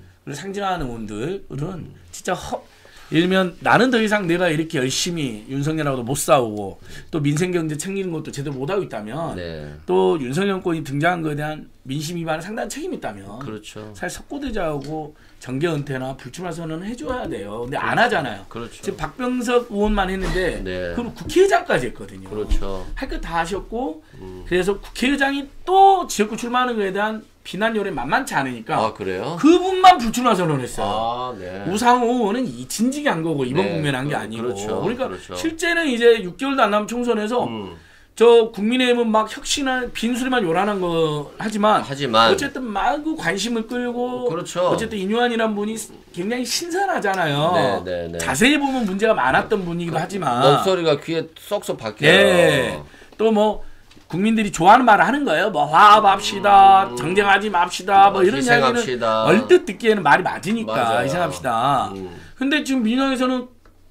상징하는 의원들은 진짜 허 예를 나는 더 이상 내가 이렇게 열심히 윤석열하고도 못 싸우고 또 민생경제 챙기는 것도 제대로 못하고 있다면 네. 또 윤석열 정권이 등장한 것에 대한 민심 위반에 상당한 책임이 있다면 그렇죠. 사실 석고대자하고 정계 은퇴나 불출마 선언을 해줘야 돼요. 근데 안 하잖아요. 그렇죠. 지금 박병석 의원만 했는데 네. 그리고 국회의장까지 했거든요. 그렇죠. 할 것 다 하셨고 음. 그래서 국회의장이 또 지역구 출마하는 것에 대한 비난 요래 만만치 않으니까 아 그래요? 그분만 불출마 선언했어요. 아 네. 우상호 의원은 이 진직이 한 거고 이번 네, 국면에 한 게 그- 아니고 그렇죠. 그러니까 그렇죠. 실제는 이제 육 개월도 안 남은 총선에서 음. 저 국민의힘은 막 혁신한 빈소리만 요란한 거 하지만 하지만 어쨌든 마구 관심을 끌고 그렇죠. 어쨌든 인유한이란 분이 굉장히 신선하잖아요. 네, 네, 네. 자세히 보면 문제가 많았던 분이기도 하지만 목소리가 귀에 쏙쏙 박혀요. 네. 또 뭐 국민들이 좋아하는 말을 하는 거예요. 뭐 화합합시다, 음. 정쟁하지 맙시다, 뭐 어, 이런 이야기는 희생합시다. 얼뜻 듣기에는 말이 맞으니까 맞아요. 희생합시다. 음. 근데 지금 민주당에서는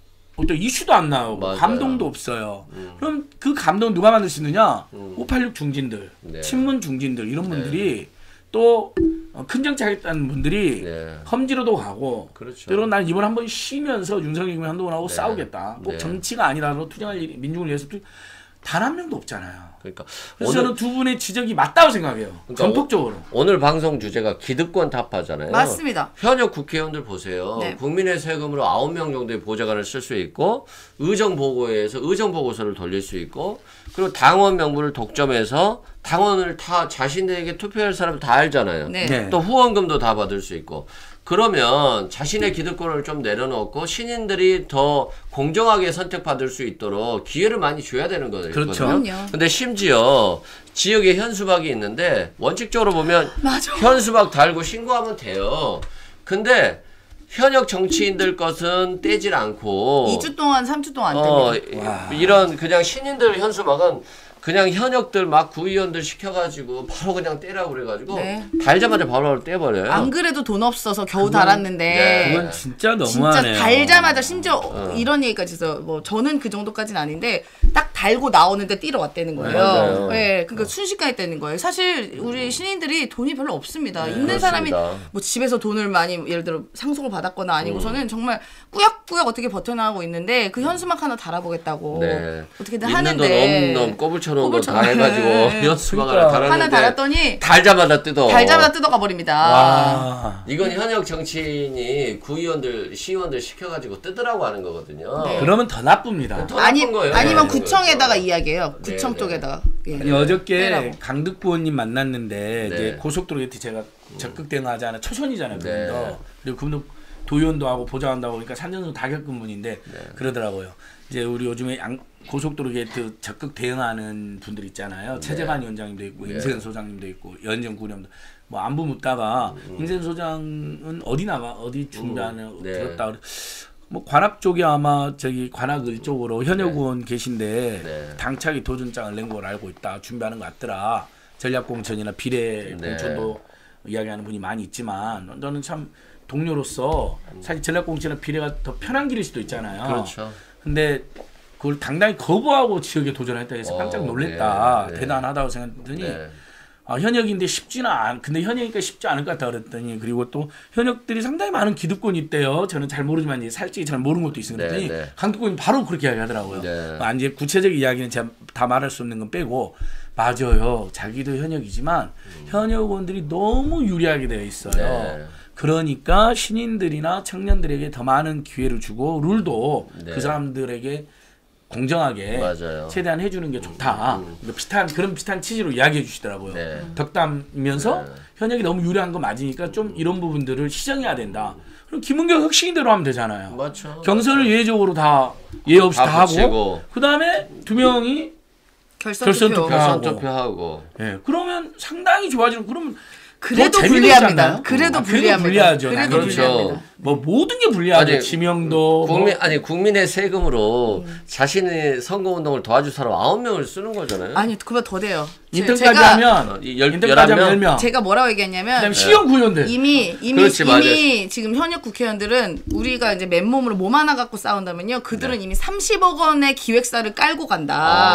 어떤 이슈도 안 나오고 맞아요. 감동도 없어요. 음. 그럼 그 감동 누가 만들 수 있느냐? 음. 오팔육 중진들, 네. 친문 중진들 이런 네. 분들이 또 큰 정치 하겠다는 분들이 네. 험지로도 가고 그렇죠. 때로는 난 이번 한번 쉬면서 윤석열 한동훈하고 네. 싸우겠다. 꼭 네. 정치가 아니라도 투쟁할 일, 민중을 위해서 단 한 명도 없잖아요. 그러니까 그래서 오늘 저는 두 분의 지적이 맞다고 생각해요. 그러니까 전폭적으로. 오늘 방송 주제가 기득권 타파잖아요. 맞습니다. 현역 국회의원들 보세요. 네. 국민의 세금으로 아홉 명 정도의 보좌관을 쓸 수 있고 의정보고에서 의정보고서를 돌릴 수 있고 그리고 당원 명부를 독점해서 당원을 다 자신에게 투표할 사람 다 알잖아요. 네. 네. 또 후원금도 다 받을 수 있고 그러면 자신의 기득권을 좀 내려놓고 신인들이 더 공정하게 선택받을 수 있도록 기회를 많이 줘야 되는 거거든요. 그렇죠. 그럼요. 근데 심지어 지역에 현수막이 있는데 원칙적으로 보면 맞아. 현수막 달고 신고하면 돼요. 근데 현역 정치인들 것은 떼질 않고 이 주 동안 삼 주 동안 안 어, 됩니다. 이- 이런 그냥 신인들 현수막은 그냥 현역들 막 구의원들 시켜가지고 바로 그냥 떼라고 그래가지고 네. 달자마자 바로 떼버려요. 안 그래도 돈 없어서 겨우 그건- 달았는데 네. 그건 진짜 진짜 너무하네요. 달자마자 심지어 이런 얘기까지 해서 뭐 저는 그 정도까지는 아닌데 딱 달고 나오는데 뛰러 왔다는 거예요. 맞아요. 네, 그러니까 순식간에 떼는 거예요. 사실 우리 신인들이 돈이 별로 없습니다. 있는 그렇습니다. 사람이 뭐 집에서 돈을 많이 예를 들어 상속을 받았거나 아니고서는 정말 꾸역꾸역 어떻게 버텨나가고 있는데 그 현수막 하나 달아보겠다고 네. 어떻게든 있는 돈 하는데 없는 놈 꼬불처럼 쳐놓은 거 다 꼬불쳐놓은- 해가지고 네. 연수막 그러니까. 하나 달았는데 하나 달았더니 달자마자 뜯어. 달자마자 뜯어가 버립니다. 와. 이건 현역 정치인이 구의원들, 시의원들 시켜가지고 뜯으라고 하는 거거든요. 네. 그러면 더 나쁩니다. 더 아니 나쁜 거예요. 아니면 네, 구청에다가 그렇죠. 이야기해요. 네, 구청 네. 쪽에다가. 예. 아니, 어저께 빼라고. 강득부 의원님 만났는데 네. 이제 고속도로 게이트 제가 적극 대응하자는 초선이잖아요. 네. 그분도. 그리고 그분도 도의원도 하고 보좌한다고 그러니까 산전수 다 겪은 분인데 네. 그러더라고요. 이제 우리 요즘에 양, 고속도로 게이트 적극 대응하는 분들 있잖아요. 최재관 위원장님도 있고 네. 임세근 소장님도 있고 연정 구령도 뭐 안부 묻다가 음. 임세근 소장은 어디 나가 어디 준비하는 음. 네. 들었다 그래. 뭐 관악 쪽에 아마 저기 관악을 쪽으로 현역 네. 의원 계신데 네. 당차기 도전장을 낸 걸 알고 있다. 준비하는 것 같더라. 전략공천이나 비례 네. 공천도 이야기하는 분이 많이 있지만 저는 참 동료로서 사실 전략공천이나 비례가 더 편한 길일 수도 있잖아요. 그렇죠. 근데 그걸 당당히 거부하고 지역에 도전했다 해서 어, 깜짝 놀랐다. 네, 네. 대단하다고 생각했더니 네. 아, 현역인데 쉽지는 않, 근데 현역이니까 쉽지 않을 것 같다 그랬더니 그리고 또 현역들이 상당히 많은 기득권이 있대요. 저는 잘 모르지만 이제 살찌 잘 모르는 것도 있어요. 네, 그랬더니 네. 강득권이 바로 그렇게 이야기하더라고요. 네. 아, 이제 구체적 이야기는 제가 다 말할 수 없는 건 빼고 맞아요. 자기도 현역이지만 현역 의원들이 너무 유리하게 되어 있어요. 네. 그러니까 신인들이나 청년들에게 더 많은 기회를 주고 룰도 네. 그 사람들에게 공정하게 맞아요. 최대한 해주는 게 좋다. 그러니까 비슷한 그런 비슷한 취지로 이야기해 주시더라고요. 네. 덕담이면서 네. 현역이 너무 유리한 거 맞으니까 좀 이런 부분들을 시정해야 된다. 그럼 김은경 혁신대로 하면 되잖아요. 맞죠. 경선을 예외적으로 다 예외 없이 다 다, 하고 붙이고. 그 다음에 두 명이 결선, 결선 투표. 투표. 결선 하고. 투표하고. 예 그러면 상당히 좋아지는 그러면 그래도 더 재미도 불리합니다. 있잖아요. 그래도 아, 불리합니다. 불리하죠. 그래도 그렇죠. 불리합니다. 뭐 모든 게 불리하죠. 아니, 지명도 국민 뭐. 아니 국민의 세금으로 자신의 선거 운동을 도와줄 사람 아홉 명을 쓰는 거잖아요. 아니 그보다 더 돼요. 제- 인턴까지 제가 하면 어, 이 열- 인턴까지 하면 열한 열 명. 제가 뭐라고 얘기했냐면 그다음에 시형 구의원들. 이미 이미 그렇지, 이미 지금 현역 국회의원들은 우리가 이제 맨몸으로 몸 하나 갖고 싸운다면요. 그들은 이미 삼십억 원의 기획사를 깔고 간다.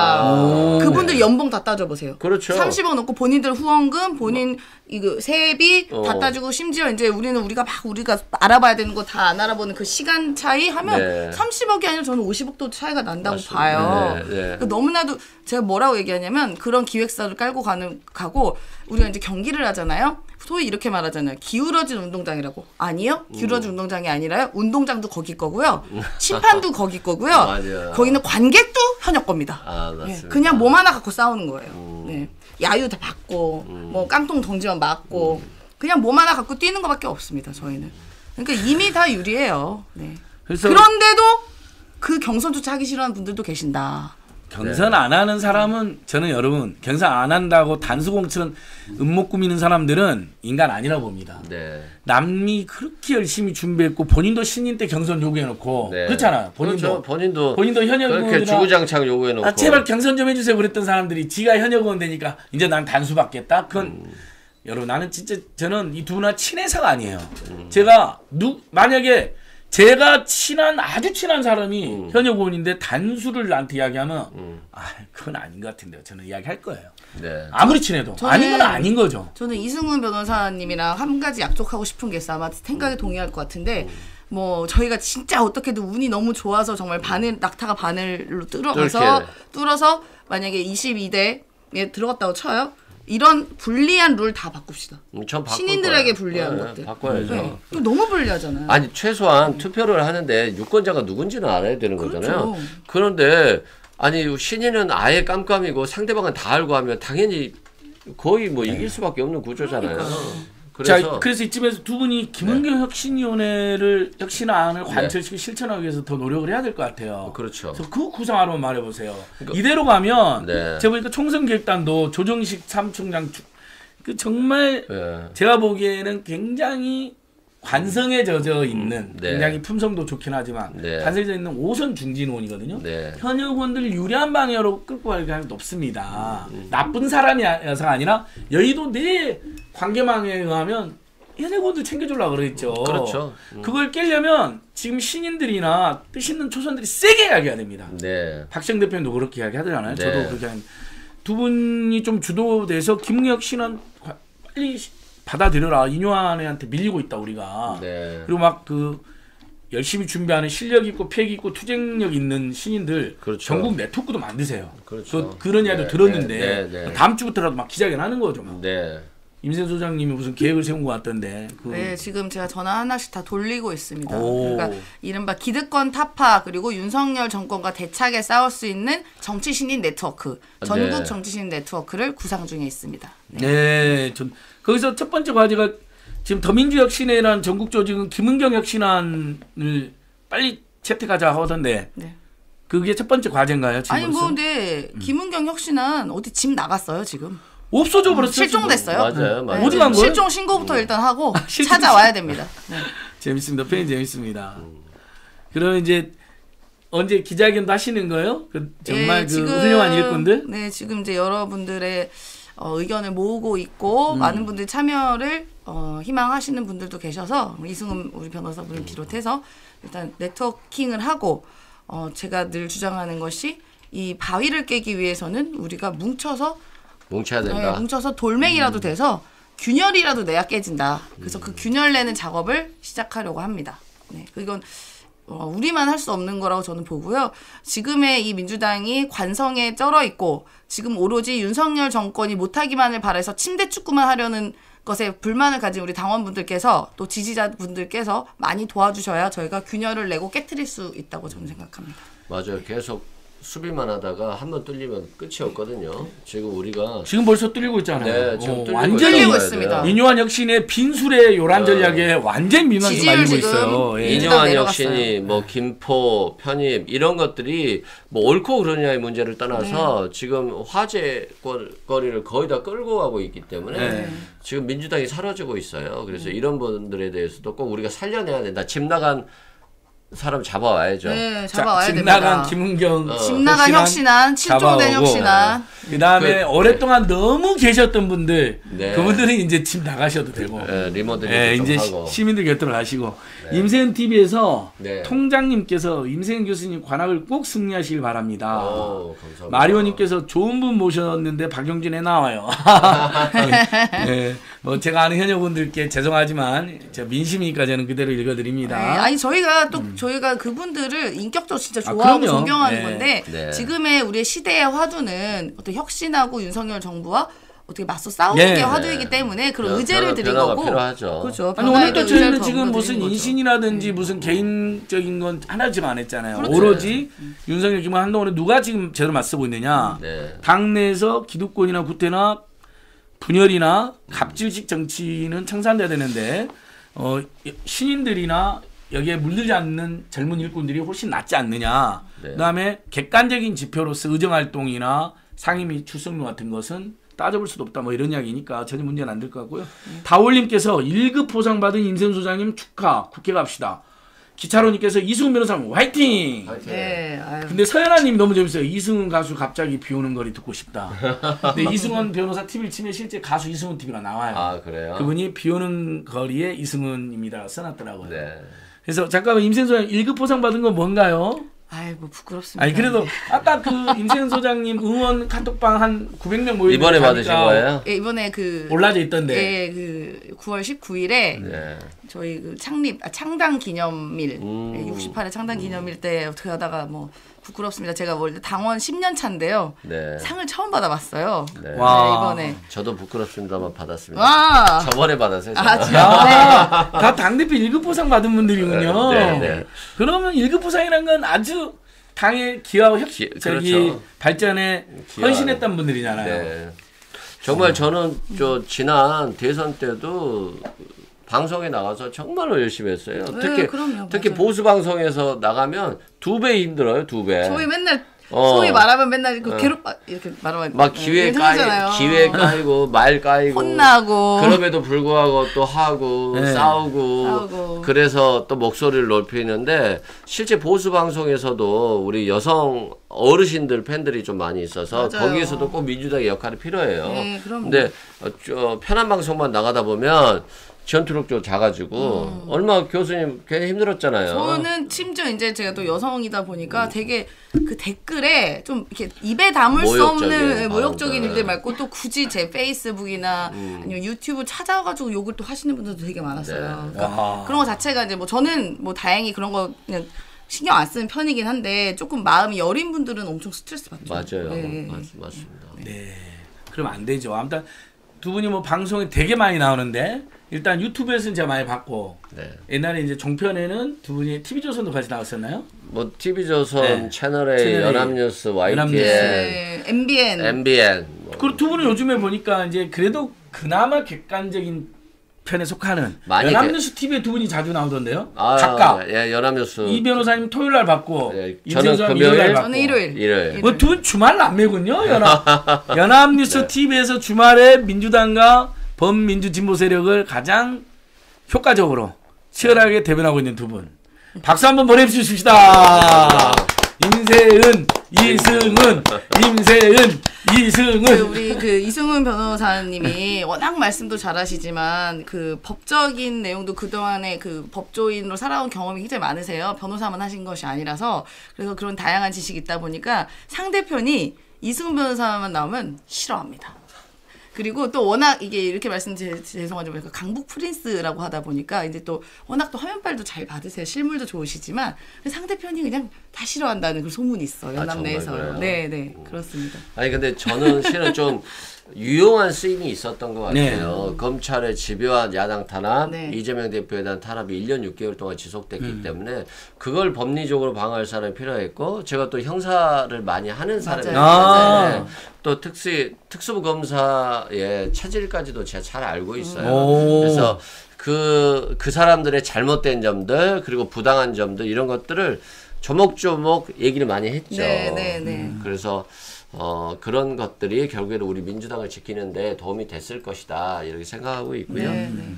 아. 그분들 연봉 다 따져 보세요. 그렇죠. 삼십억 넣고 본인들 후원금, 본인 이거 세비 어. 다 따지고 심지어 이제 우리는 우리가 막 우리가 알아봐야 되는 거 다 안 알아보는 그 시간 차이 하면 네. 삼십억이 아니라 저는 오십억도 차이가 난다고 맞습니다. 봐요. 네, 네. 그러니까 너무나도 제가 뭐라고 얘기하냐면 그런 기획사를 깔고 가는 가고 우리가 이제 경기를 하잖아요. 소위 이렇게 말하잖아요. 기울어진 운동장이라고. 아니요. 기울어진 음. 운동장이 아니라요. 운동장도 거기 거고요. 심판도 거기 거고요. 맞아요. 거기는 관객도 현역 겁니다. 아, 예, 맞습니다. 그냥 몸 하나 갖고 싸우는 거예요. 음. 네. 야유 다 받고 뭐 깡통 던지면 맞고 그냥 몸 하나 갖고 뛰는 것밖에 없습니다. 저희는. 그러니까 이미 다 유리해요. 네. 그래서 그런데도 그 경선조차 하기 싫어하는 분들도 계신다. 경선 안 하는 사람은 저는 여러분 경선 안 한다고 단수공천 음모 꾸미는 사람들은 인간 아니라고 봅니다. 네. 남이 그렇게 열심히 준비했고 본인도 신인 때 경선 요구해놓고 네. 그렇잖아요. 본인도 그렇죠. 본인도 본인도 현역 그렇게 의원이나 주구장창 요구해놓고. 아 제발 경선 좀 해주세요 그랬던 사람들이 지가 현역 의원 되니까 이제 난 단수 받겠다. 그건 음. 여러분 나는 진짜 저는 이 두 분과 친해서가 아니에요. 음. 제가 누 만약에 제가 친한 아주 친한 사람이 음. 현역 의원인데 단수를 나한테 이야기하면 음. 아 그건 아닌 것 같은데요. 저는 이야기할 거예요. 네. 아무리 친해도 저는- 아닌 건 아닌 거죠. 저는 이승훈 변호사님이랑 한 가지 약속하고 싶은 게 있어. 아마 생각에 동의할 것 같은데 뭐 저희가 진짜 어떻게든 운이 너무 좋아서 정말 바늘 낙타가 바늘로 뚫어가서 뚫게. 뚫어서 만약에 이십이 대에 들어갔다고 쳐요. 이런 불리한 룰 다 바꿉시다. 음, 전 바꿀 신인들에게 거예요. 불리한 네, 것들. 바꿔야죠. 네. 이거 너무 불리하잖아요. 아니 최소한 투표를 하는데 유권자가 누군지는 알아야 되는 거잖아요. 그렇죠. 그런데 아니 신인은 아예 깜깜이고 상대방은 다 알고 하면 당연히 거의 뭐 이길 수밖에 없는 구조잖아요. 그래서 자, 그래서 이쯤에서 두 분이 김은경 혁신위원회를 혁신안을 네. 관철시키고 실천하기 위해서 더 노력을 해야 될 것 같아요. 그렇죠. 그래서 그 구상하러 말해보세요. 이대로 가면 네. 제가 보니까 총선기획단도 조정식 사무총장 주- 그 정말 예. 제가 보기에는 굉장히 관성에 젖어 있는 네. 굉장히 품성도 좋긴 하지만 네. 관성에 젖어 있는 오선 중진 의원이거든요. 네. 현역 의원들을 유리한 방향으로 끌고 갈 가능성이 높습니다. 음. 나쁜 사람이어서가 아니라 여의도 내 관계망에 의하면 현역 의원들 챙겨주려고 그랬죠. 그렇죠. 음. 그걸 깨려면 지금 신인들이나 뜻있는 초선들이 세게 이야기해야 됩니다. 네. 박시영 대표님도 그렇게 이야기하잖아요. 네. 저도 그렇게 하는 두 분이 좀 주도돼서 김웅혁 씨는 빨리 받아들여라. 인요한한테 밀리고 있다 우리가. 네. 그리고 막 그 열심히 준비하는 실력 있고 패기 있고 투쟁력 있는 신인들 그렇죠. 전국 네트워크도 만드세요. 그렇죠. 그, 그런 이야기도 네, 들었는데 네, 네, 네. 다음 주부터라도 막 기자회견 하는 거죠. 막. 네. 임세현 소장님이 무슨 계획을 세운 것 같던데. 그... 네, 지금 제가 전화 하나씩 다 돌리고 있습니다. 오. 그러니까 이른바 기득권 타파 그리고 윤석열 정권과 대차게 싸울 수 있는 정치 신인 네트워크, 전국 네. 정치 신인 네트워크를 구상 중에 있습니다. 네. 네, 전 거기서 첫 번째 과제가 지금 더민주혁신회라는 전국 조직은 김은경 혁신안을 빨리 채택하자 하던데 네. 그게 첫 번째 과제인가요? 지금 아니 뭐 근데 김은경 혁신안 어디 집 나갔어요 지금? 없어져 버렸어요. 실종됐어요. 맞아요, 맞아요. 어디 간 거예요? 실종 신고부터 일단 하고 실종 찾아와야 됩니다. 네. 재밌습니다. 표현 재밌습니다. 그러면 이제 언제 기자회견도 하시는 거예요? 그 정말 예, 그 지금, 훌륭한 일꾼들? 네, 지금 이제 여러분들의 어, 의견을 모으고 있고 음. 많은 분들이 참여를 어, 희망하시는 분들도 계셔서 이승훈 우리 변호사분을 비롯해서 일단 네트워킹을 하고 어, 제가 늘 주장하는 것이 이 바위를 깨기 위해서는 우리가 뭉쳐서 뭉쳐야 네, 된다. 뭉쳐서 돌멩이라도 돼서 균열이라도 내야 깨진다. 그래서 그 균열 내는 작업을 시작하려고 합니다. 네, 이건 어, 우리만 할 수 없는 거라고 저는 보고요. 지금의 이 민주당이 관성에 쩔어 있고 지금 오로지 윤석열 정권이 못하기만을 바라서 침대 축구만 하려는 것에 불만을 가진 우리 당원분들께서 또 지지자분들께서 많이 도와주셔야 저희가 균열을 내고 깨트릴 수 있다고 저는 생각합니다. 맞아요. 계속 수비만 하다가 한 번 뚫리면 끝이 없거든요. 지금 우리가 지금 벌써 뚫리고 있잖아요. 네, 지금 어, 뚫리고 완전히 뚫리고 있어요. 있습니다. 민요한 혁신의 빈술의 요란 전략에 완전 민원이 지지율 말리고 지금 있어요. 예. 민주당 이뇨한 내려갔어요. 혁신이 뭐 김포 편입 이런 것들이 뭐 옳고 그러냐의 문제를 떠나서 지금 화제거리를 거의 다 끌고 가고 있기 때문에 네. 지금 민주당이 사라지고 있어요. 그래서 이런 분들에 대해서도 꼭 우리가 살려내야 된다. 집 나간 사람 잡아와야죠. 네, 자, 잡아와야 집 됩니다. 나간 김은경 어. 집 나간 혁신안, 실종된 잡아오고. 혁신안. 그 다음에 그- 오랫동안 너무 계셨던 분들 네. 그분들은 이제 집 나가셔도 되고 예, 리모델링 예, 좀 이제 하고. 시, 시민들 곁으로 가시고 임세현 티비에서 네. 통장님께서 임세현 교수님 관악을 꼭 승리하시길 바랍니다. 오, 감사합니다. 마리오님께서 좋은 분 모셨는데 박용진에 나와요. 예, 뭐 제가 아는 현역분들께 죄송하지만 저 민심이니까 저는 그대로 읽어드립니다. 네, 아니 저희가 또 저희가 그분들을 인격적으로 진짜 아, 좋아하고 그럼요. 존경하는 네. 건데 네. 지금의 우리의 시대의 화두는 어떤 혁신하고 윤석열 정부와 어떻게 맞서 싸우는 네. 게 화두이기 때문에 그런 변화- 의제를 드린 변화가 거고 필요하죠. 그렇죠. 아니 변화에 오늘도 대한 저희는 의제를 지금 전부가 무슨 드린 거죠. 인신이라든지 무슨 개인적인 건 하나 지금 안 했잖아요. 그렇죠. 오로지 윤석열, 김한, 한동훈을 누가 지금 제대로 맞서고 있느냐. 네. 당내에서 기득권이나 구태나 분열이나 갑질식 정치는 청산돼야 되는데 어, 신인들이나 여기에 물들지 않는 젊은 일꾼들이 훨씬 낫지 않느냐. 네. 그다음에 객관적인 지표로서 의정활동이나 상임위 출석률 같은 것은 따져볼 수도 없다 뭐 이런 이야기니까 전혀 문제는 안 될 것 같고요. 다올님께서 일 급 보상받은 임세훈 소장님 축하 국회 갑시다. 기차로님께서 이승훈 변호사님 화이팅! 네, 아유. 근데 서연아님 너무 재밌어요. 이승훈 가수 갑자기 비오는 거리 듣고 싶다. 근데 이승훈 변호사 티비를 치면 실제 가수 이승훈 티비가 나와요. 아 그래요? 그분이 비오는 거리에 이승훈입니다 써놨더라고요. 네. 그래서 잠깐만 임세훈 소장 일 급 보상 받은 건 뭔가요? 아이 뭐 부끄럽습니다. 아니 그래도 아까 그 임세훈 소장님 응원 카톡방 한 구백 명 모이는 이번에 거 받으신 가니까 거예요? 예, 이번에 그 올라져 있던데. 예, 그 구월 십구일에 네. 저희 그 창립 아, 창당 기념일 음. 예, 육십팔 회 창당 기념일 때 어떻게 하다가 뭐 부끄럽습니다. 제가 원래 당원 십 년 차인데요. 네. 상을 처음 받아봤어요. 네. 네, 와. 이번에 저도 부끄럽습니다만 받았습니다. 와. 저번에 받았어요. 아, 제가. 진짜? 야, 다 당대표 일 급 보상 받은 분들이군요. 네, 네. 그러면 일 급 보상이란 건 아주 당의 기여하고 혁, 기- 저기 그렇죠. 발전에 기여하는. 헌신했던 분들이잖아요. 네. 정말 저는 저 지난 대선 때도 방송에 나가서 정말로 열심히 했어요. 네, 특히 그럼요. 특히 맞아요. 보수 방송에서 나가면 두 배 힘들어요, 두 배. 저희 맨날 어. 소위 말하면 맨날 그 어. 괴롭 아, 이렇게 말하면 막 기회 네, 까이, 힘들잖아요. 기회 까이고 말 까이고 혼나고 그럼에도 불구하고 또 하고 네. 싸우고, 싸우고. 그래서 또 목소리를 높이는데 실제 보수 방송에서도 우리 여성 어르신들 팬들이 좀 많이 있어서 맞아요. 거기에서도 꼭 민주당의 역할이 필요해요. 네, 그럼요. 근데 어, 저 편한 방송만 나가다 보면 지원투력도 작아지고 음. 얼마 교수님 굉장히 힘들었잖아요. 저는 심지어 이제 제가 또 여성이다 보니까 되게 그 댓글에 좀 이렇게 입에 담을 수 모욕적인 없는 모욕적인 발언들. 일들 말고 또 굳이 제 페이스북이나 음. 아니면 유튜브 찾아가지고 욕을 또 하시는 분들도 되게 많았어요. 네. 그러니까 와. 그런 거 자체가 이제 뭐 저는 뭐 다행히 그런 거 그냥 신경 안 쓰는 편이긴 한데 조금 마음이 여린 분들은 엄청 스트레스 받죠. 맞아요. 네. 맞, 맞습니다. 네. 그럼 안 되죠. 아무튼 두 분이 뭐 방송에 되게 많이 나오는데 일단 유튜브에서는 제가 많이 봤고 네. 옛날에 이제 종편에는 두 분이 티비조선도 같이 나왔었나요? 뭐 티비조선, 네. 채널A, 채널A, 연합뉴스, 와이티엔, 연합뉴스. 네. 엠비엔. 엠비엔. 뭐. 그리고 두 분은 요즘에 보니까 이제 그래도 그나마 객관적인 편에 속하는 많이 연합뉴스 티비에 두 분이 자주 나오던데요. 아, 각각 예, 연합뉴스. 이 변호사님 토요일 날 받고 네, 임세훈 저는 사람 금요일, 일요일 날 받고 저는 일요일. 일요일. 뭐 두 분 주말 남매군요. 연합 연합뉴스 네. 티비에서 주말에 민주당과 범민주 진보 세력을 가장 효과적으로 치열하게 대변하고 있는 두 분. 박수 한번 보내주십시다. 임세은, 이승은, 임세은, 그 이승은. 우리 그 이승훈 변호사님이 워낙 말씀도 잘하시지만 그 법적인 내용도 그 동안에 그 법조인으로 살아온 경험이 굉장히 많으세요. 변호사만 하신 것이 아니라서 그래서 그런 다양한 지식이 있다 보니까 상대편이 이승훈 변호사만 나오면 싫어합니다. 그리고 또 워낙 이게 이렇게 말씀 제, 죄송하지만 강북 프린스라고 하다 보니까 이제 또 워낙 또 화면빨도 잘 받으세요. 실물도 좋으시지만 상대편이 그냥 다 싫어한다는 그 소문이 있어요. 연합 아, 정말 내에서. 그래요? 네, 네. 그렇습니다. 아니 근데 저는 실은 좀 유용한 쓰임이 있었던 것 같아요. 네. 검찰의 집요한 야당 탄압, 네. 이재명 대표에 대한 탄압이 일 년 육 개월 동안 지속됐기 때문에 그걸 법리적으로 방어할 사람이 필요했고 제가 또 형사를 많이 하는 사람이기 맞아요. 때문에 또 특수 특수부 검사의 체질까지도 제가 잘 알고 있어요. 오. 그래서 그, 그 사람들의 잘못된 점들 그리고 부당한 점들 이런 것들을 조목조목 얘기를 많이 했죠. 네, 네, 네. 음, 그래서 어, 그런 것들이 결국에는 우리 민주당을 지키는데 도움이 됐을 것이다 이렇게 생각하고 있고요. 네, 네.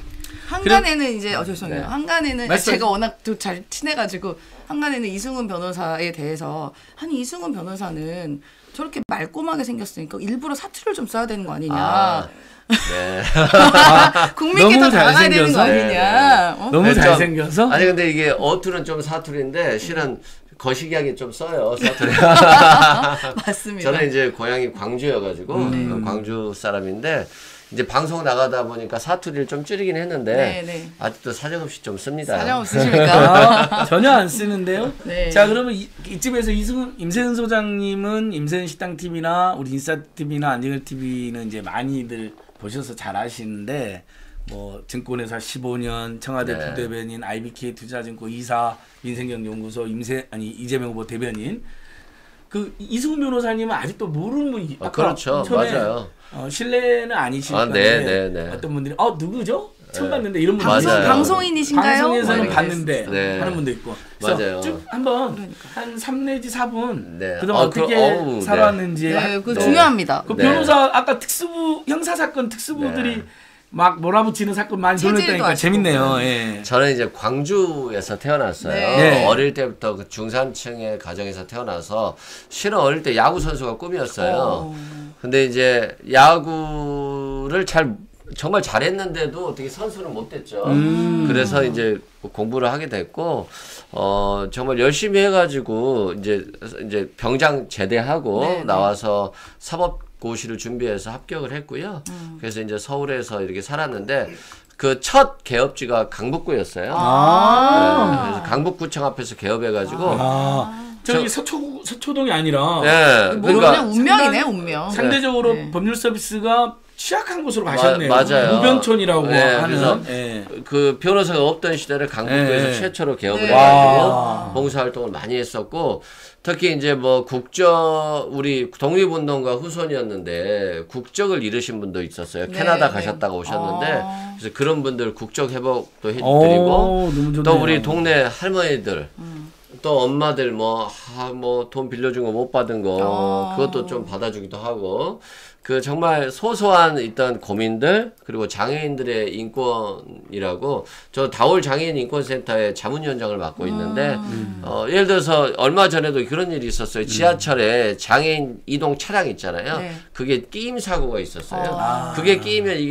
한간에는 이제 어 죄송해요. 네. 한간에는 말씀- 제가 워낙 또 잘 친해가지고 한간에는 이승훈 변호사에 대해서 아니 이승훈 변호사는 저렇게 말꼬하게 생겼으니까 일부러 사투리를 좀 써야 되는 거 아니냐. 아, 네. 국민께 더 너무 당해야 되는 거 잘생겨서? 아니냐. 어? 너무 네, 좀- 잘생겨서? 아니 근데 이게 어투는 좀 사투리인데 실은 거시기하게 좀 써요 사투리. 맞습니다. 저는 이제 고향이 광주여가지고 어, 광주 사람인데 이제 방송 나가다 보니까 사투리를 좀 줄이긴 했는데 네, 네. 아직도 사정없이 좀 씁니다. 사정 없으십니까? 아, 전혀 안 쓰는데요. 네. 자, 그러면 이, 이쯤에서 이승훈, 임세은 소장님은 임세은 식당 티비나 우리 인싸 티비나 안진걸 티비는 이제 많이들 보셔서 잘 아시는데 뭐 증권회사 십오 년, 청와대 네. 부대변인, 아이비케이 투자증권 이사, 민생경연구소 임세 아니 이재명 후보 대변인. 그 이승훈 변호사님은 아직도 모르는 분이 어, 아까 그렇죠. 처음에 맞아요. 어, 실례는 아니실 아, 건데 네, 네, 네. 어떤 분들이 어 누구죠? 처음 네. 봤는데 이런 분들 방송, 맞아요. 방송인이신가요? 방송에서는 네. 봤는데 네. 하는 분도 있고 그래서 맞아요. 쭉 한번 한 삼 내지 사 분 네. 그동안 어, 어떻게 그- 어우, 네. 살아왔는지 네, 그 네. 중요합니다. 그 네. 변호사 아까 특수부 형사사건 특수부들이 네. 막 몰아붙이는 사건 많이 체질도 돌렸다니까 아시고. 재밌네요. 예. 저는 이제 광주에서 태어났어요. 네. 네. 어릴 때부터 그 중산층의 가정에서 태어나서 실은 어릴 때 야구 선수가 꿈이었어요. 어. 근데 이제 야구를 잘 정말 잘했는데도 어떻게 선수는 못 됐죠. 음. 그래서 이제 공부를 하게 됐고 어 정말 열심히 해가지고 이제 이제 병장 제대하고 네, 네. 나와서 사법 고시를 준비해서 합격을 했고요. 그래서 이제 서울에서 이렇게 살았는데 그 첫 개업지가 강북구였어요. 아. 네, 그래서 강북구청 앞에서 개업해가지고 아. 저기 서초 서초동이 아니라 네, 뭐 그러니까 그냥 운명이네, 운명. 상대적으로 네. 법률 서비스가 취약한 곳으로 가셨네요. 마- 맞아요. 우변촌이라고 네, 하는. 그래서 예. 그 변호사가 없던 시대를 강북구에서 네. 최초로 개업을 네. 해가지고 와. 봉사활동을 많이 했었고 특히 이제 뭐 국적 우리 독립운동가 후손이었는데 국적을 잃으신 분도 있었어요. 네, 캐나다 네. 가셨다가 오셨는데 아. 그래서 그런 분들 국적 회복도 해드리고 오, 너무 좋네요. 또 우리 동네 할머니들 음. 또 엄마들 뭐 뭐 돈 빌려준 거 못 받은 거 어. 그것도 좀 받아주기도 하고 그 정말 소소한 있던 고민들 그리고 장애인들의 인권이라고 저 다올 장애인 인권센터의 자문위원장을 맡고 있는데 음. 어, 예를 들어서 얼마 전에도 그런 일이 있었어요. 지하철에 장애인 이동 차량 있잖아요. 네. 그게 끼임 사고가 있었어요. 아. 그게 끼이면 이게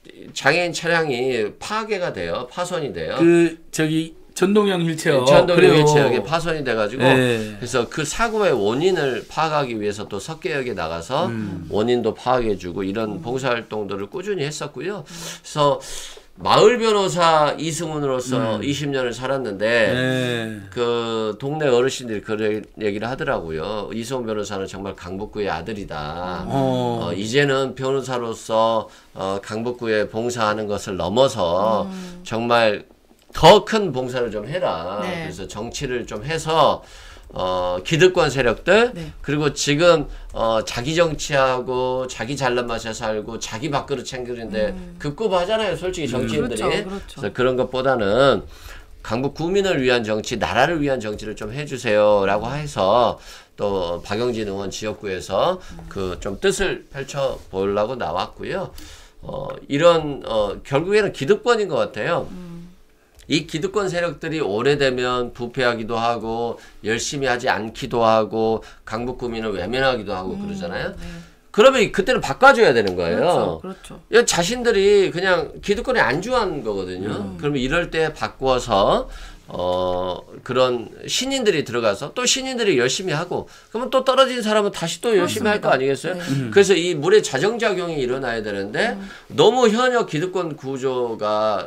장애인 차량이 파괴가 돼요. 파손이 돼요. 그 저기 전동형 휠체어. 전동형 휠체어에 파손이 돼가지고 네. 그래서 그 사고의 원인을 파악하기 위해서 또 석계역에 나가서 음. 원인도 파악해주고 이런 봉사활동들을 꾸준히 했었고요. 그래서 마을 변호사 이승훈으로서 음. 이십 년을 살았는데 네. 그 동네 어르신들이 그런 얘기를 하더라고요. 이승훈 변호사는 정말 강북구의 아들이다. 어. 어, 이제는 변호사로서 어, 강북구에 봉사하는 것을 넘어서 음. 정말 더 큰 봉사를 좀 해라. 네. 그래서 정치를 좀 해서 어, 기득권 세력들 네. 그리고 지금 어, 자기 정치하고 자기 잘난 맛에 살고 자기 밥그릇 챙기는데 음. 급급하잖아요. 솔직히 정치인들이. 음. 그렇죠, 그렇죠. 그래서 그런 것보다는 강북 구민을 위한 정치, 나라를 위한 정치를 좀 해주세요라고 해서 또 박영진 의원 지역구에서 음. 그 좀 뜻을 펼쳐 보려고 나왔고요. 어, 이런 어, 결국에는 기득권인 것 같아요. 음. 이 기득권 세력들이 오래되면 부패하기도 하고 열심히 하지 않기도 하고 강북 구민을 외면하기도 하고 음, 그러잖아요. 네. 그러면 그때는 바꿔줘야 되는 거예요. 그렇죠, 그렇죠. 자신들이 그냥 기득권에 안주한 거거든요. 음. 그러면 이럴 때 바꿔서 어 그런 신인들이 들어가서 또 신인들이 열심히 하고 그러면 또 떨어진 사람은 다시 또 열심히 할 거 아니겠어요? 네. 음. 그래서 이 물의 자정작용이 일어나야 되는데 음. 너무 현역 기득권 구조가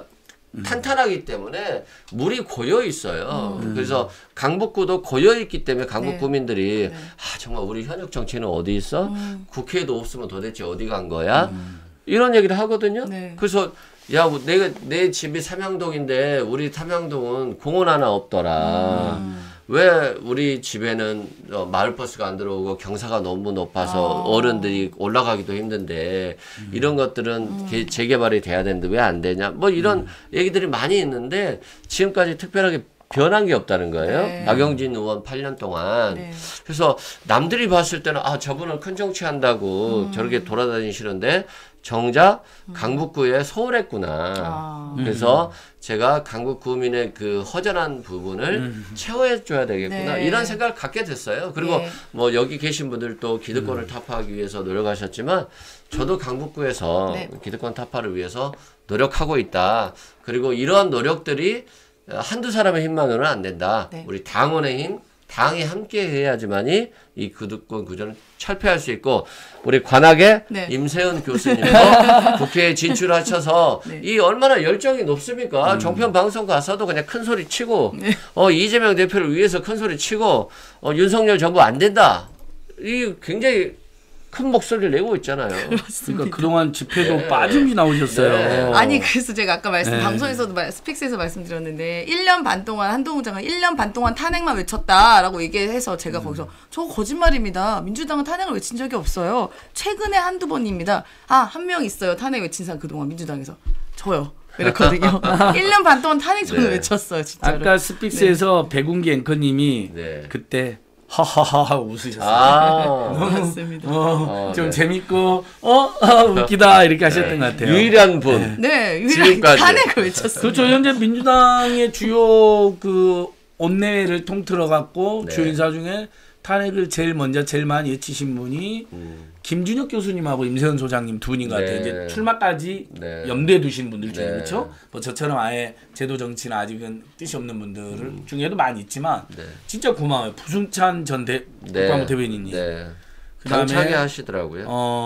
탄탄하기 때문에 물이 고여 있어요. 음. 그래서 강북구도 고여 있기 때문에 강북 네. 구민들이 네. 아 정말 우리 현역 정치는 어디 있어? 음. 국회에도 없으면 도대체 어디 간 거야? 음. 이런 얘기를 하거든요. 네. 그래서 야 내가 내 집이 삼양동인데 우리 삼양동은 공원 하나 없더라. 음. 왜 우리 집에는 어, 마을버스가 안 들어오고 경사가 너무 높아서 아. 어른들이 올라가기도 힘든데 음. 이런 것들은 음. 개, 재개발이 돼야 되는데 왜 안 되냐 뭐 이런 음. 얘기들이 많이 있는데 지금까지 특별하게 변한 게 없다는 거예요. 네. 박영진 의원 팔 년 동안. 네. 그래서 남들이 봤을 때는 아 저분은 큰 정치한다고 음. 저렇게 돌아다니시는데 정작 음. 강북구에 소홀했구나. 아. 그래서 음. 제가 강북 구민의 그 허전한 부분을 음. 채워줘야 되겠구나. 네. 이런 생각을 갖게 됐어요. 그리고 네. 뭐 여기 계신 분들도 기득권을 음. 타파하기 위해서 노력하셨지만 저도 강북구에서 네. 기득권 타파를 위해서 노력하고 있다. 그리고 이러한 노력들이 한두 사람의 힘만으로는 안 된다. 네. 우리 당원의 힘, 당이 함께 해야지만이 이 기득권 구조는 철폐할 수 있고 우리 관악의 네. 임세은 교수님도 국회에 진출하셔서 네. 이 얼마나 열정이 높습니까? 음. 종편 방송 가서도 그냥 큰 소리 치고 네. 어 이재명 대표를 위해서 큰 소리 치고 어 윤석열 정부 안 된다. 이 굉장히 큰 목소리를 내고 있잖아요. 그렇습니다. 그러니까 그동안 집회도 네. 빠짐없이 나오셨어요. 네. 아니 그래서 제가 아까 말씀 네. 방송에서도 말, 스픽스에서 말씀드렸는데 일 년 반 동안 한동훈 장관 일 년 반 동안 탄핵만 외쳤다라고 얘기해서 제가 음. 거기서 저거 거짓말입니다. 민주당은 탄핵을 외친 적이 없어요. 최근에 한두 번입니다. 아, 한 명 있어요. 탄핵 외친 사람 그동안 민주당에서. 저요. 이랬거든요. 일 년 반 동안 탄핵 저는 네. 외쳤어요. 진짜로. 아까 스픽스에서 네. 백운기 앵커님이 네. 그때 하하하하 웃으셨어요. 아, 맞습니다. 어, 어, 좀 네. 재밌고 어 아, 웃기다 이렇게 하셨던 네. 것 같아요. 유일한 분. 네, 네 유일한 탄핵을 외쳤어요. 그렇죠. 현재 민주당의 주요 그 원내를 통틀어 갖고 네. 주요 인사 중에 탄핵을 제일 먼저 제일 많이 외치신 분이 음. 김준혁 교수님하고 임세은 소장님 두 분인 것 같아요. 네. 이제 출마까지 네. 염두에 두신 분들 중에 네. 그렇죠. 뭐 저처럼 아예 제도 정치는 아직은 뜻이 없는 분들 음. 중에도 많이 있지만 네. 진짜 고마워요. 부승찬 전 대, 네. 국방부 대변인님. 네. 그다음에 당차게 하시더라고요.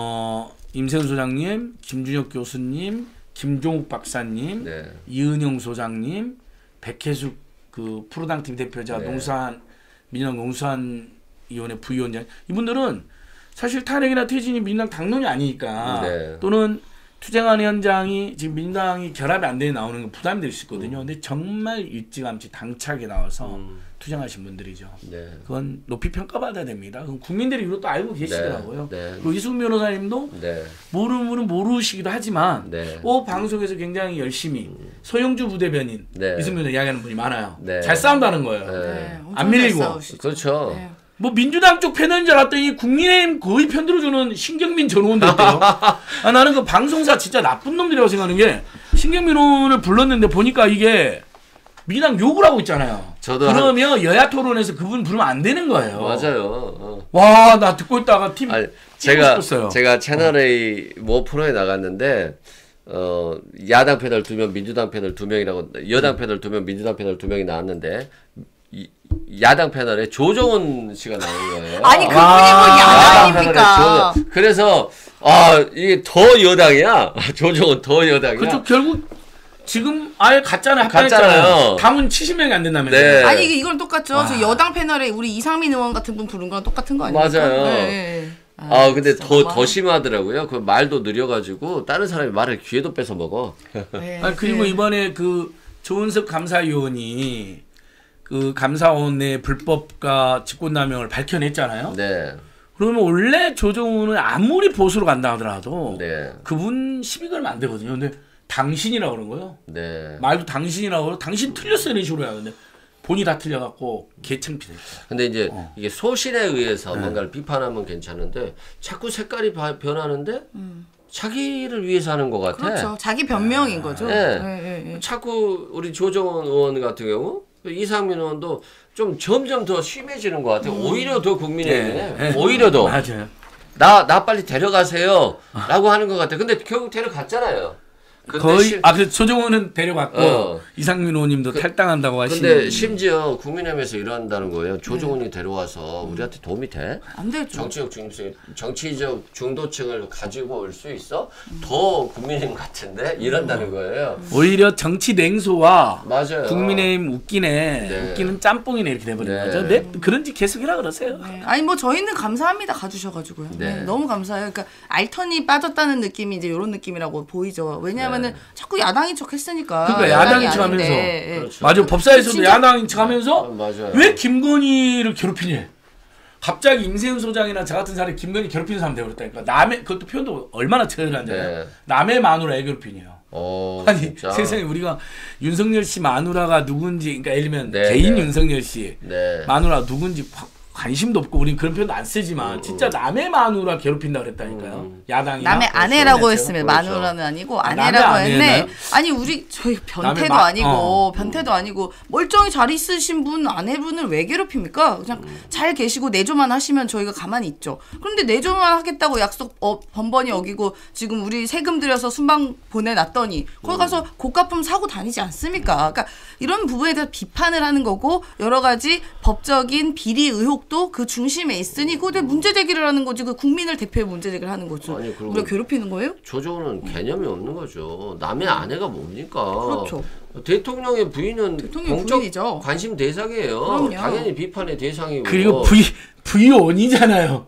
어, 임세은 소장님, 김준혁 교수님, 김종욱 박사님, 네. 이은영 소장님, 백혜숙 그 프로당 팀 대표자 네. 농수한 민주당 농수한 위원회 부위원장 이분들은 사실 탄핵이나 퇴진이 민주당 당론이 아니니까 네. 또는 투쟁하는 현장이 지금 민주당이 결합이 안 되게 나오는 건 부담이 될 수 있거든요. 음. 근데 정말 일찌감치 당차게 나와서 음. 투쟁하신 분들이죠. 네. 그건 높이 평가받아야 됩니다. 그건 국민들이 이것도 알고 계시더라고요. 네. 네. 그리고 이승훈 변호사님도 네. 모르면 모르시기도 하지만 네. 어, 방송에서 굉장히 열심히 음. 소영주 부대변인 네. 이승훈 변호사 이야기하는 분이 많아요. 네. 잘 싸운다는 거예요. 네. 안 밀리고. 그렇죠. 네. 뭐 민주당 쪽 편인 줄 알았더니 국민의힘 거의 편들어주는 신경민 전 의원도 있대요. 아, 나는 그 방송사 진짜 나쁜 놈들이라고 생각하는 게 신경민 의원을 불렀는데 보니까 이게 민주당 욕을 하고 있잖아요. 저도 그러면 한... 여야 토론에서 그분 부르면 안 되는 거예요. 맞아요. 어. 와, 나 듣고 있다가 팀 아니, 제가 싶었어요. 제가 채널A 모 프로에 나갔는데 어 야당 패널 두 명, 민주당 패널 두 명이라고 여당 패널 두 명, 민주당 패널 두 명이 나왔는데 이, 야당 패널에 조정원 씨가 나온 거예요. 아니 그분이 뭐 야당입니까? 그래서 아 이게 더 여당이야. 조정원 더 여당이야. 그쪽 결국 지금 아예 갔잖아요. 갔잖아요. 합당했잖아요. 당원 칠십 명이 안 된다면서요. 네. 아니 이게 이건 똑같죠. 저 여당 패널에 우리 이상민 의원 같은 분 부른 거랑 똑같은 거 아닙니까? 맞아요. 네, 네. 아, 아 근데 더 정말. 더 심하더라고요. 그 말도 느려가지고 다른 사람이 말을 귀에도 뺏어 먹어. 네, 아니, 그리고 네. 이번에 그 조은석 감사위원이 그 감사원의 불법과 직권남용을 밝혀냈잖아요. 네, 그러면 원래 조정훈은 아무리 보수로 간다 하더라도 네, 그분 시비 걸면 안 되거든요. 근데 당신이라고 그런 거예요. 네. 말도 당신이라고 그러고 당신 틀렸어 이런 식으로 해야 근데 본이 다 틀려갖고 개창피됐죠. 근데 이제 어. 이게 소신에 의해서 네. 뭔가를 비판하면 괜찮은데 자꾸 색깔이 바, 변하는데 음. 자기를 위해서 하는 것 같아. 그렇죠. 자기 변명인 거죠. 네. 네, 네, 네. 자꾸 우리 조정원 의원 같은 경우 이상민 의원도 좀 점점 더 심해지는 것 같아. 음. 오히려 더 국민의힘에 네. 네. 오히려 더. 맞아요. 나, 나 빨리 데려가세요. 라고 하는 것 같아. 근데 결국 데려갔잖아요. 근데 거의 시- 아 그 조정훈은 데려갔고 어. 이상민 의원님도 탈당한다고 하시는. 근데 심지어 국민의힘에서 이런다는 거예요. 조정훈이 데려와서 우리한테 도움이 돼? 안 되죠. 정치적 중립성, 정치적 중도층을 가지고 올 수 있어? 더 국민의힘 같은데? 이런다는 거예요. 오히려 정치 냉소와 맞아요. 국민의힘 웃기네, 네. 웃기는 짬뽕이네 이렇게 돼버린 네. 거죠. 네, 그런지 계속이라 그러세요. 네. 아니 뭐 저희는 감사합니다 가주셔가지고요. 네. 네. 너무 감사해요. 그러니까 알턴이 빠졌다는 느낌이 이제 이런 느낌이라고 보이죠. 왜냐하면은 네. 자꾸 야당인 척 했으니까. 그러니까 야당이 야당인 척하면서. 아닌데. 예. 그렇죠. 맞아, 법사에서도 진짜- 야당인 척하면서 어, 맞아요. 왜 김건희를 괴롭히니? 갑자기 임세훈 소장이나 저 같은 사람이 김건희 괴롭히는 사람 되어버렸다니까. 남의 그것도 표현도 얼마나 처절한잖아요. 네. 남의 마누라 애 괴롭히니요. 어, 아니 진짜. 세상에 우리가 윤석열 씨 마누라가 누군지 그러니까 예를 들면 네, 개인 네. 윤석열 씨 네. 마누라 누군지 화- 관심도 없고 우린 그런 표현도 안 쓰지만 음, 진짜 남의 마누라 괴롭힌다 그랬다니까요. 음. 야당이 남의 아내라고 그렇죠. 했으면 그렇죠. 마누라는 아니고 아, 아내라고 남의 했네. 아내였나요? 아니 우리 저희 남의 변태도 마- 아니고 어. 변태도 아니고 멀쩡히 잘 있으신 분 아내분을 왜 괴롭힙니까? 그냥 음. 잘 계시고 내조만 하시면 저희가 가만히 있죠. 그런데 내조만 하겠다고 약속 어, 번번이 어기고 지금 우리 세금 들여서 순방 보내놨더니 거기 가서 음. 고가품 사고 다니지 않습니까? 그러니까 이런 부분에 대해서 비판을 하는 거고 여러 가지 법적인 비리 의혹도 그 중심에 있으니 그걸 문제 제기를 하는 거지. 그 국민을 대표해 문제 제기를 하는 거죠. 아니, 그리고 우리가 괴롭히는 거예요? 조정은 개념이 없는 거죠. 남의 아내가 뭡니까? 그렇죠. 대통령의 부인은 대통령 공적 부인이죠. 관심 대상이에요. 그럼요. 당연히 비판의 대상이고. 그리고 V V원이잖아요.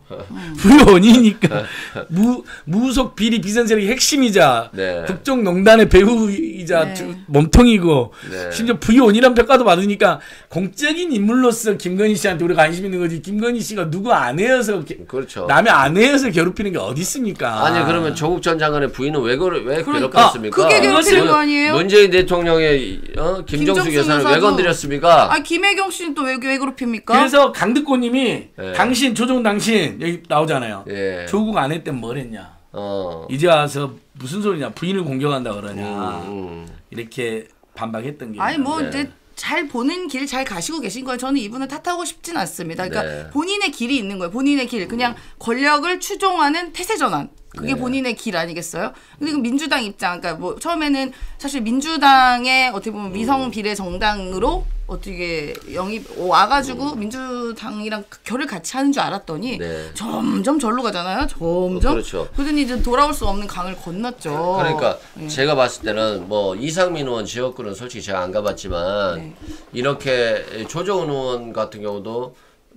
V원이니까 무 무속 비리 비선 세력의 핵심이자 네. 국정농단의 배후이자 네. 주- 몸통이고 네. 심지어 V원이란 평가도 받으니까 공적인 인물로서 김건희 씨한테 우리가 관심 있는 거지. 김건희 씨가 누구 아내여서 게- 그렇죠. 남의 아내여서 괴롭히는 게 어디 있습니까? 아니 그러면 조국 전 장관의 부인은 왜, 그러, 왜 그러니까. 괴롭혔습니까? 그게 괴롭히는 문- 거 아니에요? 문재인 대통령의 어? 김정숙 김정숙 여사는 왜 여사도- 건드렸습니까? 아 김혜경 씨는 또 왜 왜 괴롭힙니까? 그래서 강득고님이 네. 당신 조종 당신 여기 나오잖아요. 예. 조국 아내 때는 뭘 했냐? 어. 이제 와서 무슨 소리냐? 부인을 공격한다 그러냐? 음, 음. 이렇게 반박했던 게. 아니 뭐 네. 이제 잘 보는 길 잘 가시고 계신 거예요. 저는 이분을 탓하고 싶진 않습니다. 그러니까 네. 본인의 길이 있는 거예요. 본인의 길. 그냥 권력을 추종하는 태세 전환. 그게 네. 본인의 길 아니겠어요? 그리고 민주당 입장, 그러니까 뭐 처음에는 사실 민주당의 어떻게 보면 위성 비례 정당으로 어떻게 영입 와가지고 민주당이랑 결을 같이 하는 줄 알았더니 네. 점점 절로 가잖아요. 점점. 그렇죠. 그러더니 이제 돌아올 수 없는 강을 건넜죠. 그러니까 예. 제가 봤을 때는 뭐 이상민 의원 지역구는 솔직히 제가 안 가봤지만 네. 이렇게 조정은 의원 같은 경우도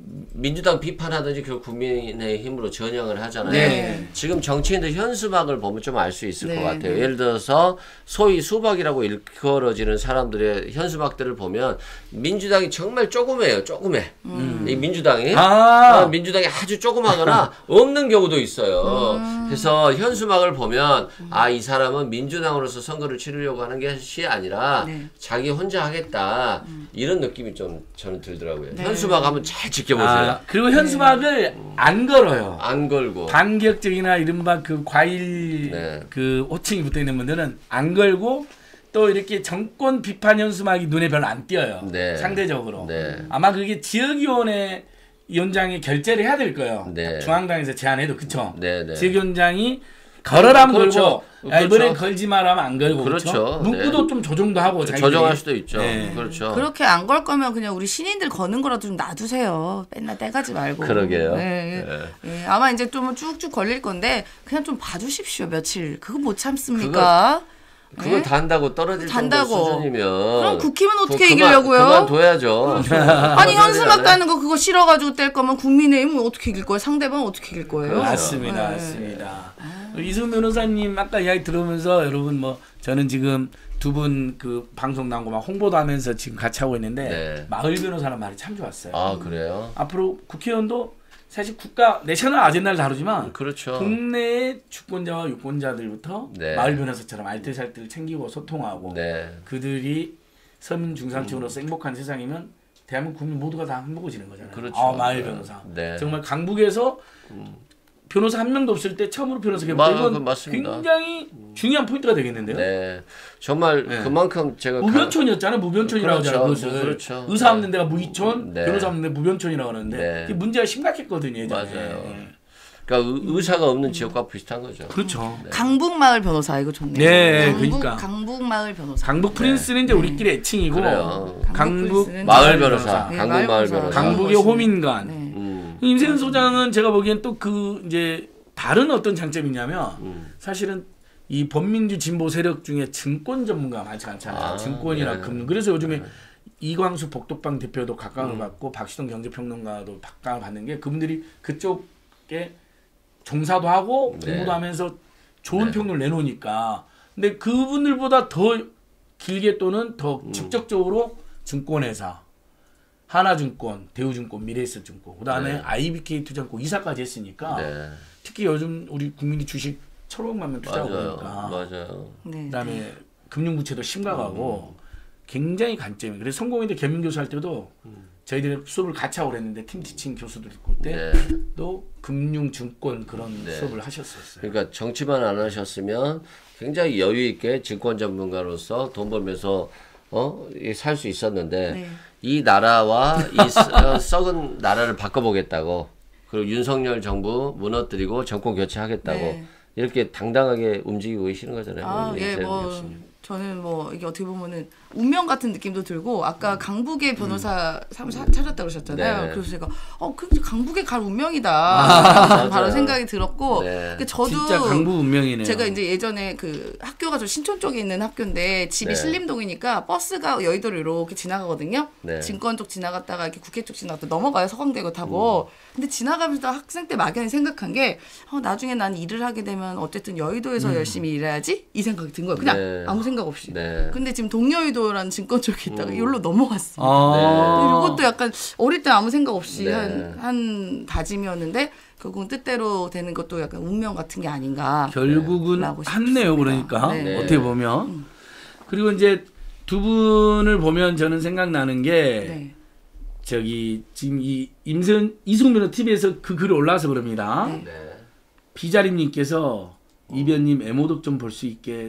민주당 비판하든지 결국 국민의힘으로 전향을 하잖아요. 네. 지금 정치인들 현수막을 보면 좀 알 수 있을 네, 것 같아요. 네. 예를 들어서 소위 수박이라고 일컬어지는 사람들의 현수막들을 보면 민주당이 정말 조그매요. 조그매. 음. 이 민주당이 아. 어, 민주당이 아주 조그마거나 없는 경우도 있어요. 음. 그래서 현수막을 보면 아 이 사람은 민주당으로서 선거를 치르려고 하는 것이 아니라 네. 자기 혼자 하겠다 이런 느낌이 좀 저는 들더라고요. 네. 현수막 한번 잘 지켜보세요. 아, 그리고 현수막을 안 걸어요. 안 걸고. 반격적이나 이른바 그 과일 네. 그 호칭이 붙어 있는 분들은 안 걸고 또 이렇게 정권 비판 현수막이 눈에 별로 안 띄어요. 네. 상대적으로. 네. 아마 그게 지역위원회 위원장이 결재를 해야 될 거예요. 네. 중앙당에서 제안해도 그쵸. 네, 네. 지역위원장이 걸어라면 그렇죠. 걸고 야, 이번엔 그렇죠. 걸지 마라면 안 걸고 그렇죠. 그렇죠. 문구도 네. 좀 조정도 하고 자기들이. 조정할 수도 있죠. 네. 그렇죠. 그렇게 안 걸 거면 그냥 우리 신인들 거는 거라도 좀 놔두세요. 맨날 떼가지 말고. 그러게요. 네. 네. 예, 아마 이제 좀 쭉쭉 걸릴 건데 그냥 좀 봐주십시오. 며칠. 그거 못 참습니까? 그걸 네? 단다고 떨어질 단다고. 정도 수준이면 그럼 국힘은 어떻게 그, 이기려고요? 그만, 그만둬야죠. 아니 현수막 따는 거 그거 싫어가지고 뗄 거면 국민의힘은 어떻게 이길 거예요? 상대방은 어떻게 이길 거예요? 맞습니다, 네. 맞습니다. 이승훈 변호사님 아까 이야기 들으면서 여러분 뭐 저는 지금 두 분 그 방송 나온 거 막 홍보도 하면서 지금 같이 하고 있는데 네. 마을 변호사라는 말이 참 좋았어요. 아 그래요? 앞으로 국회의원도 사실 국가 내셔널 아젠다를 다루지만 그렇죠. 국내의 주권자와 유권자들부터 네. 마을 변호사처럼 알뜰살뜰 챙기고 소통하고 네. 그들이 서민 중산층으로서 행복한 세상이면 대한민국 국민 모두가 다 행복해지는 거잖아요. 그렇죠. 아, 마을 변호사. 네. 정말 강북에서 변호사 한 명도 없을 때 처음으로 변호사 마- 개발 그 이건 맞습니다. 굉장히 중요한 포인트가 되겠는데요. 네. 정말 네. 그만큼 제가 무변촌이었잖아요. 무변촌이라고 그렇죠. 하잖아요. 그것을. 그렇죠. 의사 없는 데가 무의촌, 네. 변호사 없는 데 무변촌이라고 하는데 네. 이게 문제가 심각했거든요. 예전에. 맞아요. 네. 그러니까 의- 의사가 없는 지역과 비슷한 거죠. 그렇죠. 강북마을 변호사 이거 좋네요. 네, 강북, 그러니까. 강북마을 변호사. 강북 프린스는 이제 우리끼리 애칭이고 그래요. 강북 프린스는 마을 변호사, 네, 강북 마을 마을 변호사. 변호사. 강북의 멋있네. 호민관. 네. 음. 임세은 소장은 제가 보기엔 또 그 이제 다른 어떤 장점이 있냐면 음. 사실은 이 범민주 진보 세력 중에 증권 전문가가 많지 않잖아요. 아, 증권이나 네. 금융. 그래서 요즘에 이광수 복덕방 대표도 각광을 음. 받고 박시동 경제평론가도 각광을 받는 게 그분들이 그쪽에 종사도 하고 네. 공부도 하면서 좋은 네. 평론을 내놓으니까 근데 그분들보다 더 길게 또는 더 음. 직접적으로 증권회사 하나증권, 대우증권, 미래에셋증권, 그다음에 네. 아이비케이 투자증권 이사까지 했으니까 네. 특히 요즘 우리 국민이 주식 천오백만 명 투자하고 맞아요. 그러니까 맞아요. 네. 그다음에 금융부채도 심각하고 굉장히 관점이 그래서 성공회대 겸임교수 할 때도 저희들이 수업을 같이 하고 그랬는데 팀 티칭 교수들 있고 네. 때또 금융 증권 그런 네. 수업을 하셨었어요. 그러니까 정치만 안 하셨으면 굉장히 여유 있게 증권 전문가로서 돈 벌면서 어, 살 수 있었는데 네. 이 나라와 이 썩- 어, 썩은 나라를 바꿔보겠다고 그리고 윤석열 정부 무너뜨리고 정권 교체하겠다고 네. 이렇게 당당하게 움직이고 계시는 거잖아요. 아, 오늘 예, 이재명 뭐 교수님. 저는 뭐 이게 어떻게 보면은 운명 같은 느낌도 들고 아까 음. 강북의 변호사 사무실 차렸다 그러셨잖아요. 네. 그래서 제가 어, 그 강북에 갈 운명이다. 맞아요. 바로 생각이 들었고 네. 근데 저도 진짜 강북 운명이네요. 제가 이제 예전에 그 학교가 저 신촌 쪽에 있는 학교인데 집이 네. 신림동이니까 버스가 여의도를 이렇게 지나가거든요. 네. 진권 쪽 지나갔다가 이렇게 국회 쪽 지나갔다 넘어가요 서강대교 타고. 음. 근데 지나가면서 학생 때 막연히 생각한 게 어, 나중에 난 일을 하게 되면 어쨌든 여의도에서 열심히 일해야지 이 생각이 든 거예요. 그냥 음. 네. 아무 생각 없이. 네. 근데 지금 동여의도라는 진권 쪽에 있다가 음. 여기로 넘어갔습니다. 아. 이것도 약간 어릴 때 아무 생각 없이 네. 한, 한 다짐이었는데 결국은 뜻대로 되는 것도 약간 운명 같은 게 아닌가. 결국은 라고 한네요. 싶습니다. 그러니까 네. 어떻게 보면 그리고 이제 두 분을 보면 저는 생각나는 게 네. 저기 지금 이 임선 이승훈 변호 티비에서 그 글이 올라와서 그럽니다. 네. 네. 비자림님께서 이변님 애모덕 좀 볼 수 있게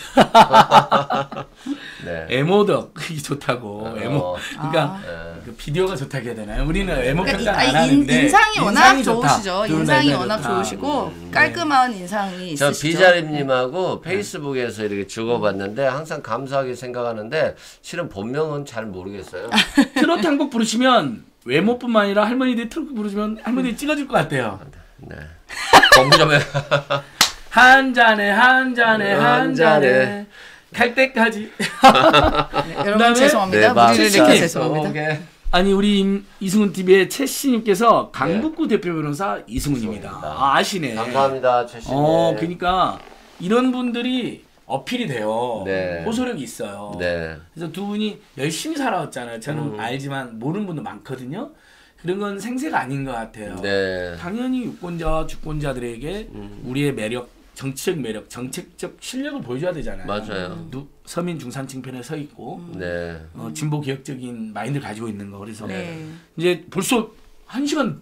네. 애모덕 이게 좋다고 어. 애모 그러니까 네. 그 비디오가 좋다고 해야 되나요? 우리는 애모 그러니까 평가 이- 안 아니, 인- 하는데 인상이 워낙 좋다. 좋으시죠. 두 분 인상이 인상이 워낙 좋다. 좋으시고 음, 깔끔한 인상이 저 있으시죠. 비자림님하고 페이스북에서 이렇게 주고받는데 항상 감사하게 생각하는데 실은 본명은 잘 모르겠어요. 트로트 한 곡 부르시면 외모뿐만 아니라 할머니들이 트로트 부르시면 할머니 찍어줄 것 같아요. 네. 공부 좀 해. 한 잔에 한 잔에 한 한 잔에 잔에. 갈 때까지. 네, 여러분 그다음에 죄송합니다. 네, 무리를 맘 내켜 죄송합니다. 속에. 아니 우리 임, 이승훈 티비의 최 씨님께서 강북구 대표 변호사 이승훈입니다. 이승훈입니다. 아, 아시네. 감사합니다, 최 씨. 어, 그러니까 이런 분들이 어필이 돼요. 네. 호소력이 있어요. 네. 그래서 두 분이 열심히 살아왔잖아요. 저는 음. 알지만 모르는 분도 많거든요. 그런 건 생세가 아닌 것 같아요. 네. 당연히 유권자와 주권자들에게 음. 우리의 매력, 정치적 매력, 정책적 실력을 보여줘야 되잖아요. 맞아요. 누, 서민 중산층 편에 서 있고 네. 어, 진보 개혁적인 마인드를 가지고 있는 거. 그래서 네. 이제 벌써 한 시간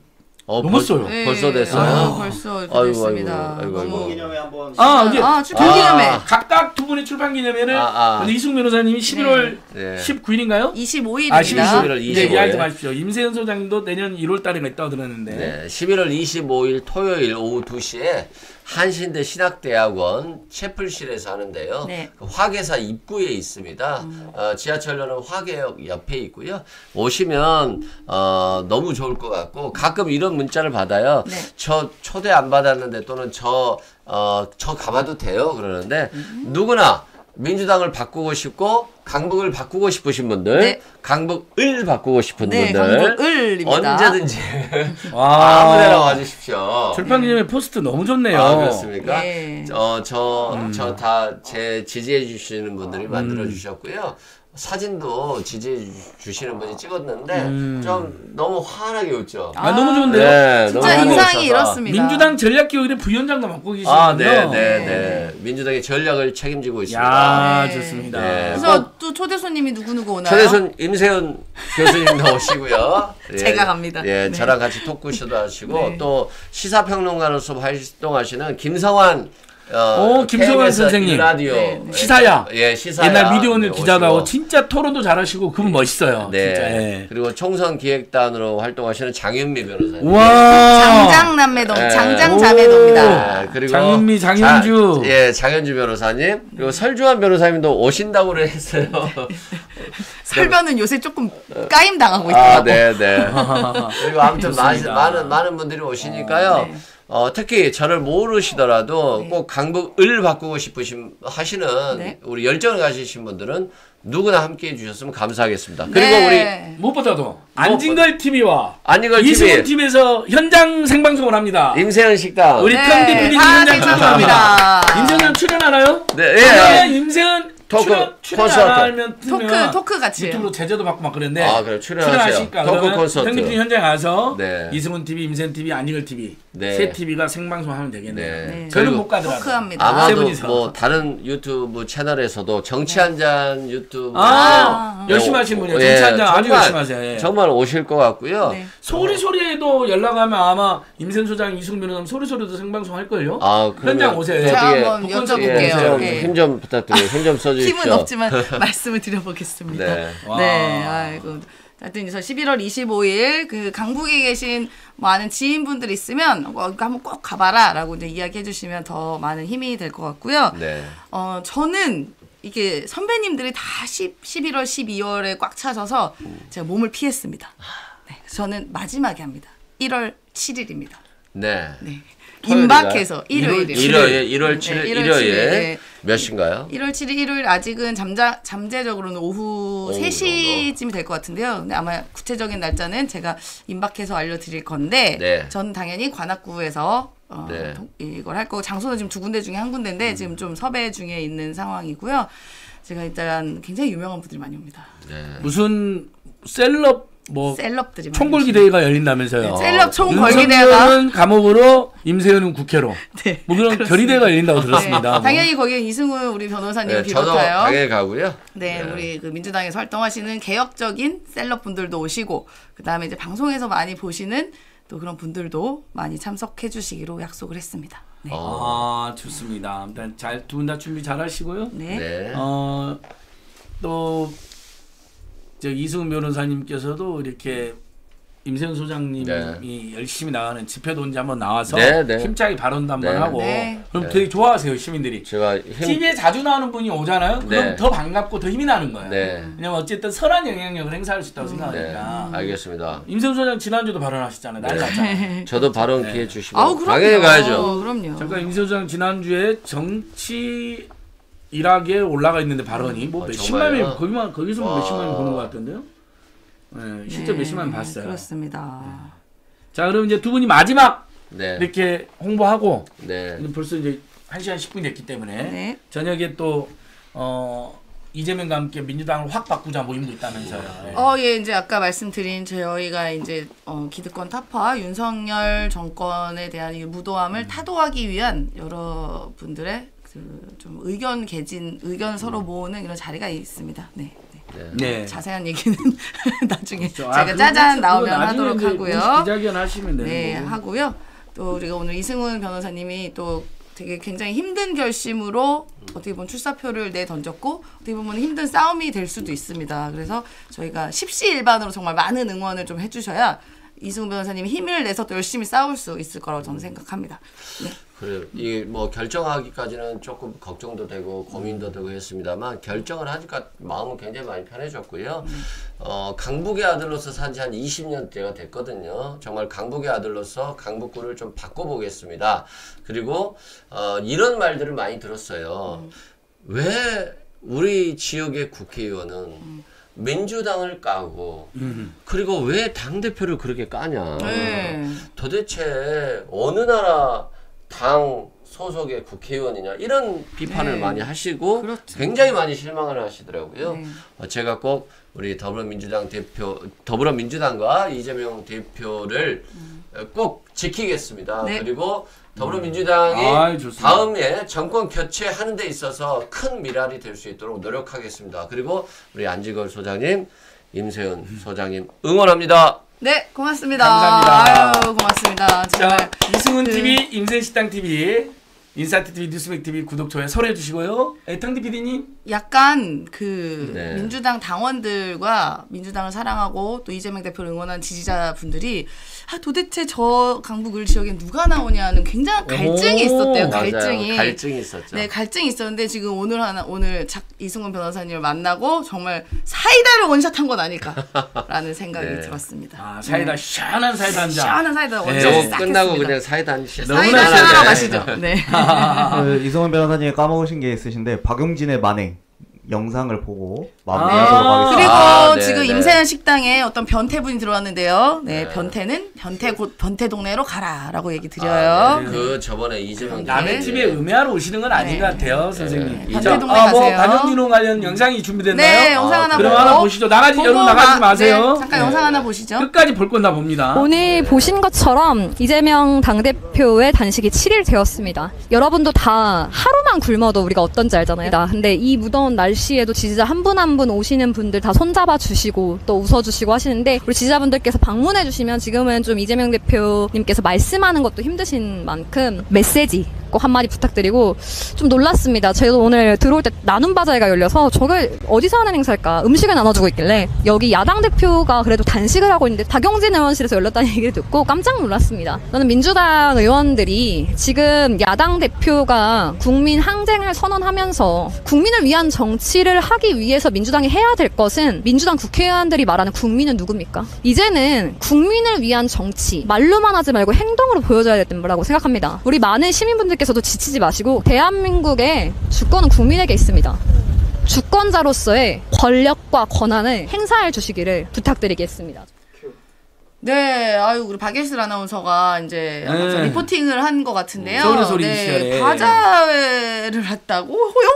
어, 넘었어요. 벌, 네. 벌써 됐어요? 아, 벌써 이렇게 아이고, 됐습니다. 아이고, 아이고, 아이고. 기념에 한번 아, 이게 아, 출판 기념회. 아. 각각 두 분의 출판 기념회를 아, 아. 이승훈 변호사님이 십일월 네. 십구일인가요? 이십오일입니다. 아, 십일월 이십오일. 이제 이해하지 마십시오. 임세현 소장님도 내년 일월 달에 있다고 들었는데. 네, 십일월 이십오일 토요일 오후 두 시에 한신대 신학대학원 채플실에서 하는데요. 네. 그 화계사 입구에 있습니다. 음. 어, 지하철로는 화계역 옆에 있고요. 오시면 어, 너무 좋을 것 같고 가끔 이런 문자를 받아요. 네. 저 초대 안 받았는데 또는 저, 어, 저 가봐도 돼요? 그러는데 음. 누구나 민주당을 바꾸고 싶고 강북을 바꾸고 싶으신 분들, 네. 강북을 바꾸고 싶은 네, 분들 강북을입니다. 언제든지 와. 아무데나 와주십시오. 출판 기념회 포스트 너무 좋네요. 아, 그렇습니까? 네. 어, 저, 저 다 제 지지해 주시는 분들이 만들어 주셨고요. 사진도 지지해 주시는 분이 찍었는데 음. 좀 너무 환하게 웃죠. 아, 너무 좋은데요? 네, 진짜 너무 환하게 인상이 웃어서. 이렇습니다. 민주당 전략기획의 부위원장도 맡고 계시군요. 아, 네, 네, 네. 민주당의 전략을 책임지고 있습니다. 야, 네. 좋습니다. 네. 그래서 또 초대 손님이 누구 누구 오나요? 초대손 임세훈 교수님도 오시고요. 예, 제가 갑니다. 예, 네. 저랑 같이 토크쇼도 하시고 네. 또 시사평론가로서 활동하시는 김성환 어, 오, 김성환 케이비에스 선생님. 라디오 네, 네. 시사야. 예, 시사야. 옛날 미디어오늘 네, 기자도 하고 오시고. 진짜 토론도 잘하시고 그분 멋있어요. 네. 진짜. 예. 그리고 총선 기획단으로 활동하시는 장윤미 변호사님. 와. 장장남매동, 네. 장장자매동입니다. 네, 그리고 장윤미, 장윤주. 자, 예, 장윤주 변호사님. 그리고 설주환 변호사님도 오신다고 했어요. 설변은 요새 조금 까임 당하고 있어요. 아, 네, 네. 그리고 아무튼 많이, 좋습니다. 많은 많은 분들이 오시니까요. 어, 네. 어, 특히 저를 모르시더라도 네. 꼭 강북을 바꾸고 싶으신 하시는 네. 우리 열정을 가지신 분들은 누구나 함께 해주셨으면 감사하겠습니다. 그리고 네. 무엇보다도 안진걸 티비와 안진걸 이승훈 티비 티비에서 현장 생방송을 합니다. 임세현 식당. 우리 네, 탕디피디 다 현장 생방송합니다. 출연합니다. 임세현 출연하나요? 네, 예. 네, 임세현 토크, 출연 출연 콘서트. 안 하면 토크, 뜨면 토크 같이 해요. 유튜브로 제재도 받고 막 그랬는데 아, 그래, 출연하세요. 출연하실까? 토크 그러면 콘서트. 탕디피디 현장 가서 네. 이승훈 티비, 임세현 티비, 안진걸 티비 네. 세 티비가 생방송하면 되겠네요. 네. 네. 저는 그리고 못 가더라고요. 토크합니다. 세 아마도 분이서. 뭐 다른 유튜브 채널에서도 정치 한 잔 유튜브 아, 네. 열심히 하신 분이에요. 예, 정치 한 잔 아주 정말, 열심히 하세요. 예. 정말 오실 것 같고요. 네. 소리소리에도 연락하면 아마 임세현 소장, 이승훈 변호사님 소리소리도 생방송 할걸요? 아, 그러면 현장 오세요. 어떻게 제가 한번 복권 여쭤볼게요. 예, 네. 힘 좀 부탁드려요. 힘 좀 써주십시오. 힘은 없지만 말씀을 드려보겠습니다. 네. 네, 아이고. 하여튼 그래서 십일월 이십오일 그 강북에 계신 많은 지인분들 있으면 어, 한번 꼭 가봐라라고 이제 이야기해 주시면 더 많은 힘이 될 것 같고요. 네. 어, 저는 이게 선배님들이 다 십일월, 십이월에 꽉 차셔서 제가 몸을 피했습니다. 네, 저는 마지막에 합니다. 일월 칠일입니다. 네. 네. 토요일인가요? 임박해서 일요일이요. 일요일, 일월 칠일, 네, 일월 일요일. 칠일, 네. 몇 시인가요? 일월 칠일 일요일 아직은 잠자, 잠재적으로는 오후 오후 세 시쯤이 될 것 같은데요. 근데 아마 구체적인 날짜는 제가 임박해서 알려드릴 건데 네. 전 당연히 관악구에서 어, 네. 동- 이걸 할 거고 장소는 지금 두 군데 중에 한 군데인데 지금 좀 섭외 중에 있는 상황이고요. 제가 일단 굉장히 유명한 분들이 많이 옵니다. 네. 무슨 셀럽 뭐 셀럽들이 많이 총궐기 오십니다. 대회가 열린다면서요. 네, 셀럽 총궐기 대회가 윤석열은 감옥으로, 임세현은 국회로. 네, 뭐 그런 그렇습니다. 결의대가 열린다고 들었습니다. 네, 뭐. 당연히 거기에 이승훈 우리 변호사님 네, 저도 비롯하여 당연히 가고요. 네, 네. 우리 그 민주당에서 활동하시는 개혁적인 셀럽 분들도 오시고 그 다음에 이제 방송에서 많이 보시는 또 그런 분들도 많이 참석해 주시기로 약속을 했습니다. 네. 어, 아, 좋습니다. 일단 잘 두 분 다 준비 잘 하시고요. 네. 네. 어, 또, 저 이승훈 변호사님께서도 이렇게 임세훈 소장님이 네. 열심히 나가는 집회도 언제 한번 나와서 네, 네. 힘차게 발언도 한번 네. 하고 네. 그럼 네. 되게 좋아하세요 시민들이. 제가 힘, 티비에 자주 나오는 분이 오잖아요. 그럼 네. 더 반갑고 더 힘이 나는 거예요. 네. 왜냐면 어쨌든 선한 영향력을 행사할 수 있다고 네. 생각하니까. 알겠습니다. 임세훈 소장 지난주도 발언하셨잖아요. 난리 났잖아요. 저도 발언 네. 기회 주시면 아우 그럼요. 당연히 가야죠. 그럼요. 잠깐 임세훈 소장 지난주에 정치 일학에 올라가 있는데 발언이 뭐 어, 몇십만 명 정말요? 거기만 거기서 와. 몇십만 명 보는 것 같던데요. 네, 실제 네, 몇십만 명 봤어요. 그렇습니다. 자, 그럼 이제 두 분이 마지막 네. 이렇게 홍보하고 네. 벌써 이제 한 시간 십 분이 됐기 때문에 네. 저녁에 또 어, 이재명과 함께 민주당을 확 바꾸자 모임도 있다면서요. 네. 어, 예, 이제 아까 말씀드린 저희가 이제 어, 기득권 타파 윤석열 정권에 대한 이 무도함을 타도하기 위한 여러분들의 그 좀 의견 개진, 의견 서로 모으는 이런 자리가 있습니다. 네. 네. 네. 자세한 얘기는 나중에 그렇죠. 아, 제가 짜잔 그거 나오면 나중에 하도록 이제 하고요. 기자회견 하시면 되는 네, 거고. 하고요. 또 우리가 오늘 이승훈 변호사님이 또 되게 굉장히 힘든 결심으로 어떻게 보면 출사표를 내던졌고 어떻게 보면 힘든 싸움이 될 수도 있습니다. 그래서 저희가 십시일반으로 정말 많은 응원을 좀 해주셔야 이승훈 변호사님이 힘을 내서 또 열심히 싸울 수 있을 거라고 저는 생각합니다. 네. 그래요. 이게 뭐 결정하기까지는 조금 걱정도 되고 고민도 되고 했습니다만 결정을 하니까 마음은 굉장히 많이 편해졌고요. 음. 어, 강북의 아들로서 산지 한 이십 년대가 됐거든요. 정말 강북의 아들로서 강북구를 좀 바꿔보겠습니다. 그리고 어, 이런 말들을 많이 들었어요. 음. 왜 우리 지역의 국회의원은 음. 민주당을 까고 음. 그리고 왜 당대표를 그렇게 까냐. 네. 도대체 어느 나라 당 소속의 국회의원이냐 이런 비판을 네. 많이 하시고 그렇죠. 굉장히 많이 실망을 하시더라고요. 네. 어, 제가 꼭 우리 더불어민주당 대표 더불어민주당과 이재명 대표를 음. 꼭 지키겠습니다. 네. 그리고 더불어민주당이 아, 다음에 정권 교체하는 데 있어서 큰 미랄이 될 수 있도록 노력하겠습니다. 그리고 우리 안지걸 소장님, 임세은 음. 소장님 응원합니다. 네, 고맙습니다. 감사합니다. 아유, 고맙습니다. 정말. 자, 이승훈 그... 티비, 임세식당 티비, 인사이트 티비, 뉴스맥 티비 구독, 좋아요, 설해 주시고요. 애탕디 피디님. 약간 그 네. 민주당 당원들과 민주당을 사랑하고 또 이재명 대표를 응원한 지지자분들이 아, 도대체 저 강북을 지역에 누가 나오냐는 굉장한 갈증이 있었대요. 갈증이. 맞아요. 갈증이 있었죠. 네, 갈증이 있었는데 지금 오늘 하나 오늘 작, 이승훈 변호사님을 만나고 정말 사이다를 원샷한 건 아닐까라는 생각이 네. 들었습니다. 아, 사이다 네. 시원한 사이다 한 잔. 시원한 사이다 원샷 네. 싹 끝나고 했습니다. 그냥 사이다 한 잔. 사이다 시원하러 가시죠. 네. 그 이승훈 변호사님이 까먹으신 게 있으신데 박용진의 만행 영상을 보고 마무리하도록 아 하겠습니다. 그리고 아, 지금 네, 임세현 식당에 어떤 변태분이 들어왔는데요. 네, 네. 변태는 변태 곧 변태 동네로 가라라고 얘기 드려요. 아, 네. 그 저번에 이재명 남의 팀에 음해하러 오시는 건 아닌 네. 것 같아요, 선생님. 네. 변태 동네 아, 뭐 가세요. 박영진호 관련 영상이 준비됐나요? 네, 영상 아, 하나 그럼 보고 하나 보시죠. 나가지 여러분 나가지 마세요. 네, 잠깐 네. 영상 하나 보시죠. 끝까지 볼 건 다 봅니다. 오늘 보신 것처럼 이재명 당대표의 단식이 칠 일 되었습니다. 여러분도 다 하루만 굶어도 우리가 어떤지 알잖아요. 근데 이 무더운 날씨에도 지지자 한 분 한 분 오시는 분들 다 손잡아 주시고 또 웃어주시고 하시는데 우리 지지자분들께서 방문해 주시면 지금은 좀 이재명 대표님께서 말씀하는 것도 힘드신 만큼 메시지 꼭 한마디 부탁드리고 좀 놀랐습니다. 저희도 오늘 들어올 때 나눔 바자회가 열려서 저걸 어디서 하는 행사일까? 음식을 나눠주고 있길래 여기 야당 대표가 그래도 단식을 하고 있는데 박용진 의원실에서 열렸다는 얘기를 듣고 깜짝 놀랐습니다. 저는 민주당 의원들이 지금 야당 대표가 국민 항쟁을 선언하면서 국민을 위한 정치를 하기 위해서 민주당이 해야 될 것은 민주당 국회의원들이 말하는 국민은 누굽니까? 이제는 국민을 위한 정치 말로만 하지 말고 행동으로 보여줘야 된다고 생각합니다. 우리 많은 시민분들 께서도 지치지 마시고 대한민국의 주권은 국민에게 있습니다. 주권자로서의 권력과 권한을 행사해 주시기를 부탁드리겠습니다. 네, 아유 우리 박예슬 아나운서가 이제 네. 리포팅을 한 것 같은데요. 소리 소리 네, 바자회를 했다고요?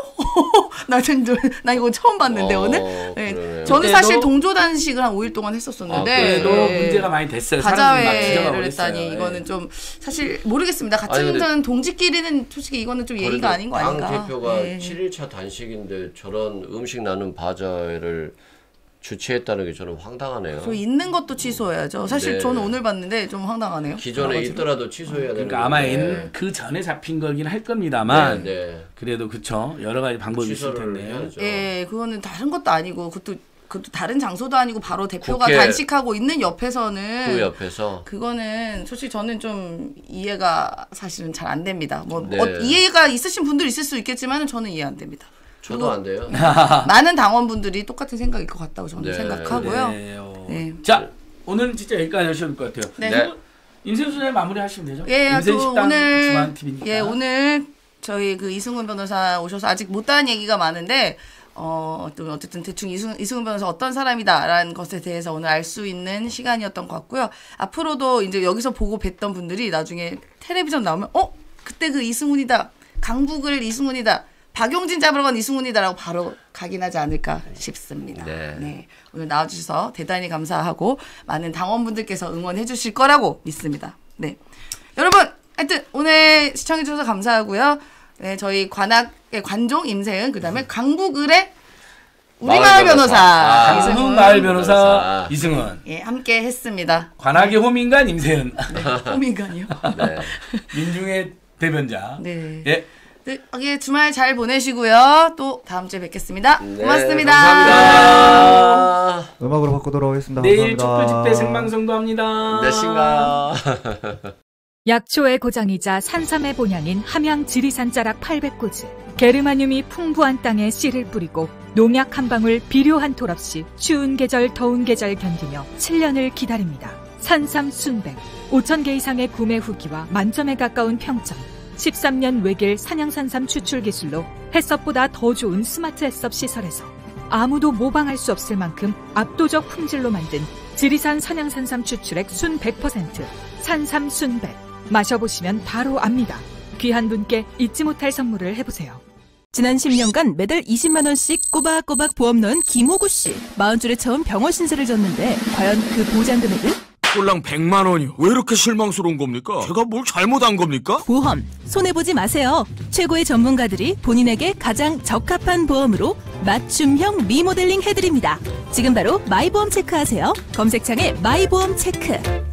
나 진짜 나 이거 처음 봤는데 어, 오늘. 네, 저는 사실 동조 단식을 한 오 일 동안 했었었는데. 아, 그래도 네. 문제가 많이 됐어요. 바자회를 했다니 이거는 좀 사실 모르겠습니다. 같이 있는 동지끼리는 솔직히 이거는 좀 예의가 아닌 거 아닌가. 당 대표가 네. 칠 일차 단식인데 저런 음식 나눔 바자회를 주최했다는 게 저는 황당하네요. 저 있는 것도 취소해야죠. 사실 네. 저는 오늘 봤는데 좀 황당하네요. 기존에 그래가지고. 있더라도 취소해야 되는 그러니까 아마 네. 그 전에 잡힌 거긴 할 겁니다만 네, 네. 그래도 그쵸 여러 가지 방법이 있을 텐데요. 예, 그거는 다른 것도 아니고 그것도 그것도 다른 장소도 아니고 바로 대표가 국회, 단식하고 있는 옆에서는 그 옆에서 그거는 솔직히 저는 좀 이해가 사실은 잘 안 됩니다. 뭐 네. 어, 이해가 있으신 분들 있을 수 있겠지만 저는 이해 안 됩니다. 저도 안 돼요. 많은 당원분들이 똑같은 생각일 것 같다고 저는 네. 생각하고요. 네, 어. 네. 자, 오늘은 진짜 여기까지 하셔야 될 것 같아요. 네. 네. 임세훈 소장님 마무리 하시면 되죠? 예, 임세훈 식당 오늘 중앙 티비니까. 예, 오늘 저희 그 이승훈 변호사 오셔서 아직 못다한 얘기가 많은데 어, 또 어쨌든 대충 이승, 이승훈 변호사 어떤 사람이다라는 것에 대해서 오늘 알 수 있는 시간이었던 것 같고요. 앞으로도 이제 여기서 보고 뵀던 분들이 나중에 텔레비전 나오면 어? 그때 그 이승훈이다. 강북을 이승훈이다. 박용진 잡으러 간 이승훈이다라고 바로 각인하지 않을까 싶습니다. 네. 네. 오늘 나와주셔서 대단히 감사하고 많은 당원분들께서 응원해 주실 거라고 믿습니다. 네. 여러분, 하여튼 오늘 시청해 주셔서 감사하고요. 네, 저희 관악의 관종 임세은, 그 다음에 강북을의 우리 마을 변호사, 아, 강승훈 이승훈 마을 변호사 변호사. 이승훈. 예, 함께 했습니다. 관악의 호민관 임세은. 호민관이요. 네. 민중의 대변자. 네. 예. 네, 예, 주말 잘 보내시고요. 또 다음 주에 뵙겠습니다. 네, 고맙습니다. 감사합니다. 음악으로 바꾸도록 하겠습니다. 내일 감사합니다. 촛불 집회 생방송도 합니다. 몇 시인가? 약초의 고장이자 산삼의 본향인 함양 지리산 자락 팔백 고지. 게르마늄이 풍부한 땅에 씨를 뿌리고 농약 한 방울 비료 한 톨 없이 추운 계절 더운 계절 견디며 칠 년을 기다립니다. 산삼 순백 오천 개 이상의 구매 후기와 만점에 가까운 평점. 십삼 년 외길 산양산삼 추출 기술로 햇섭보다 더 좋은 스마트 햇섭 시설에서 아무도 모방할 수 없을 만큼 압도적 품질로 만든 지리산 산양산삼 추출액 순 백 퍼센트 산삼 순백. 마셔보시면 바로 압니다. 귀한 분께 잊지 못할 선물을 해보세요. 지난 십 년간 매달 이십만 원씩 꼬박꼬박 보험 넣은 김호구 씨. 마흔 줄에 처음 병원 신세를 졌는데 과연 그 보장 금액은? 꼴랑 백만 원이요. 왜 이렇게 실망스러운 겁니까? 제가 뭘 잘못한 겁니까? 보험 손해보지 마세요. 최고의 전문가들이 본인에게 가장 적합한 보험으로 맞춤형 리모델링 해드립니다. 지금 바로 마이보험 체크하세요. 검색창에 마이보험 체크.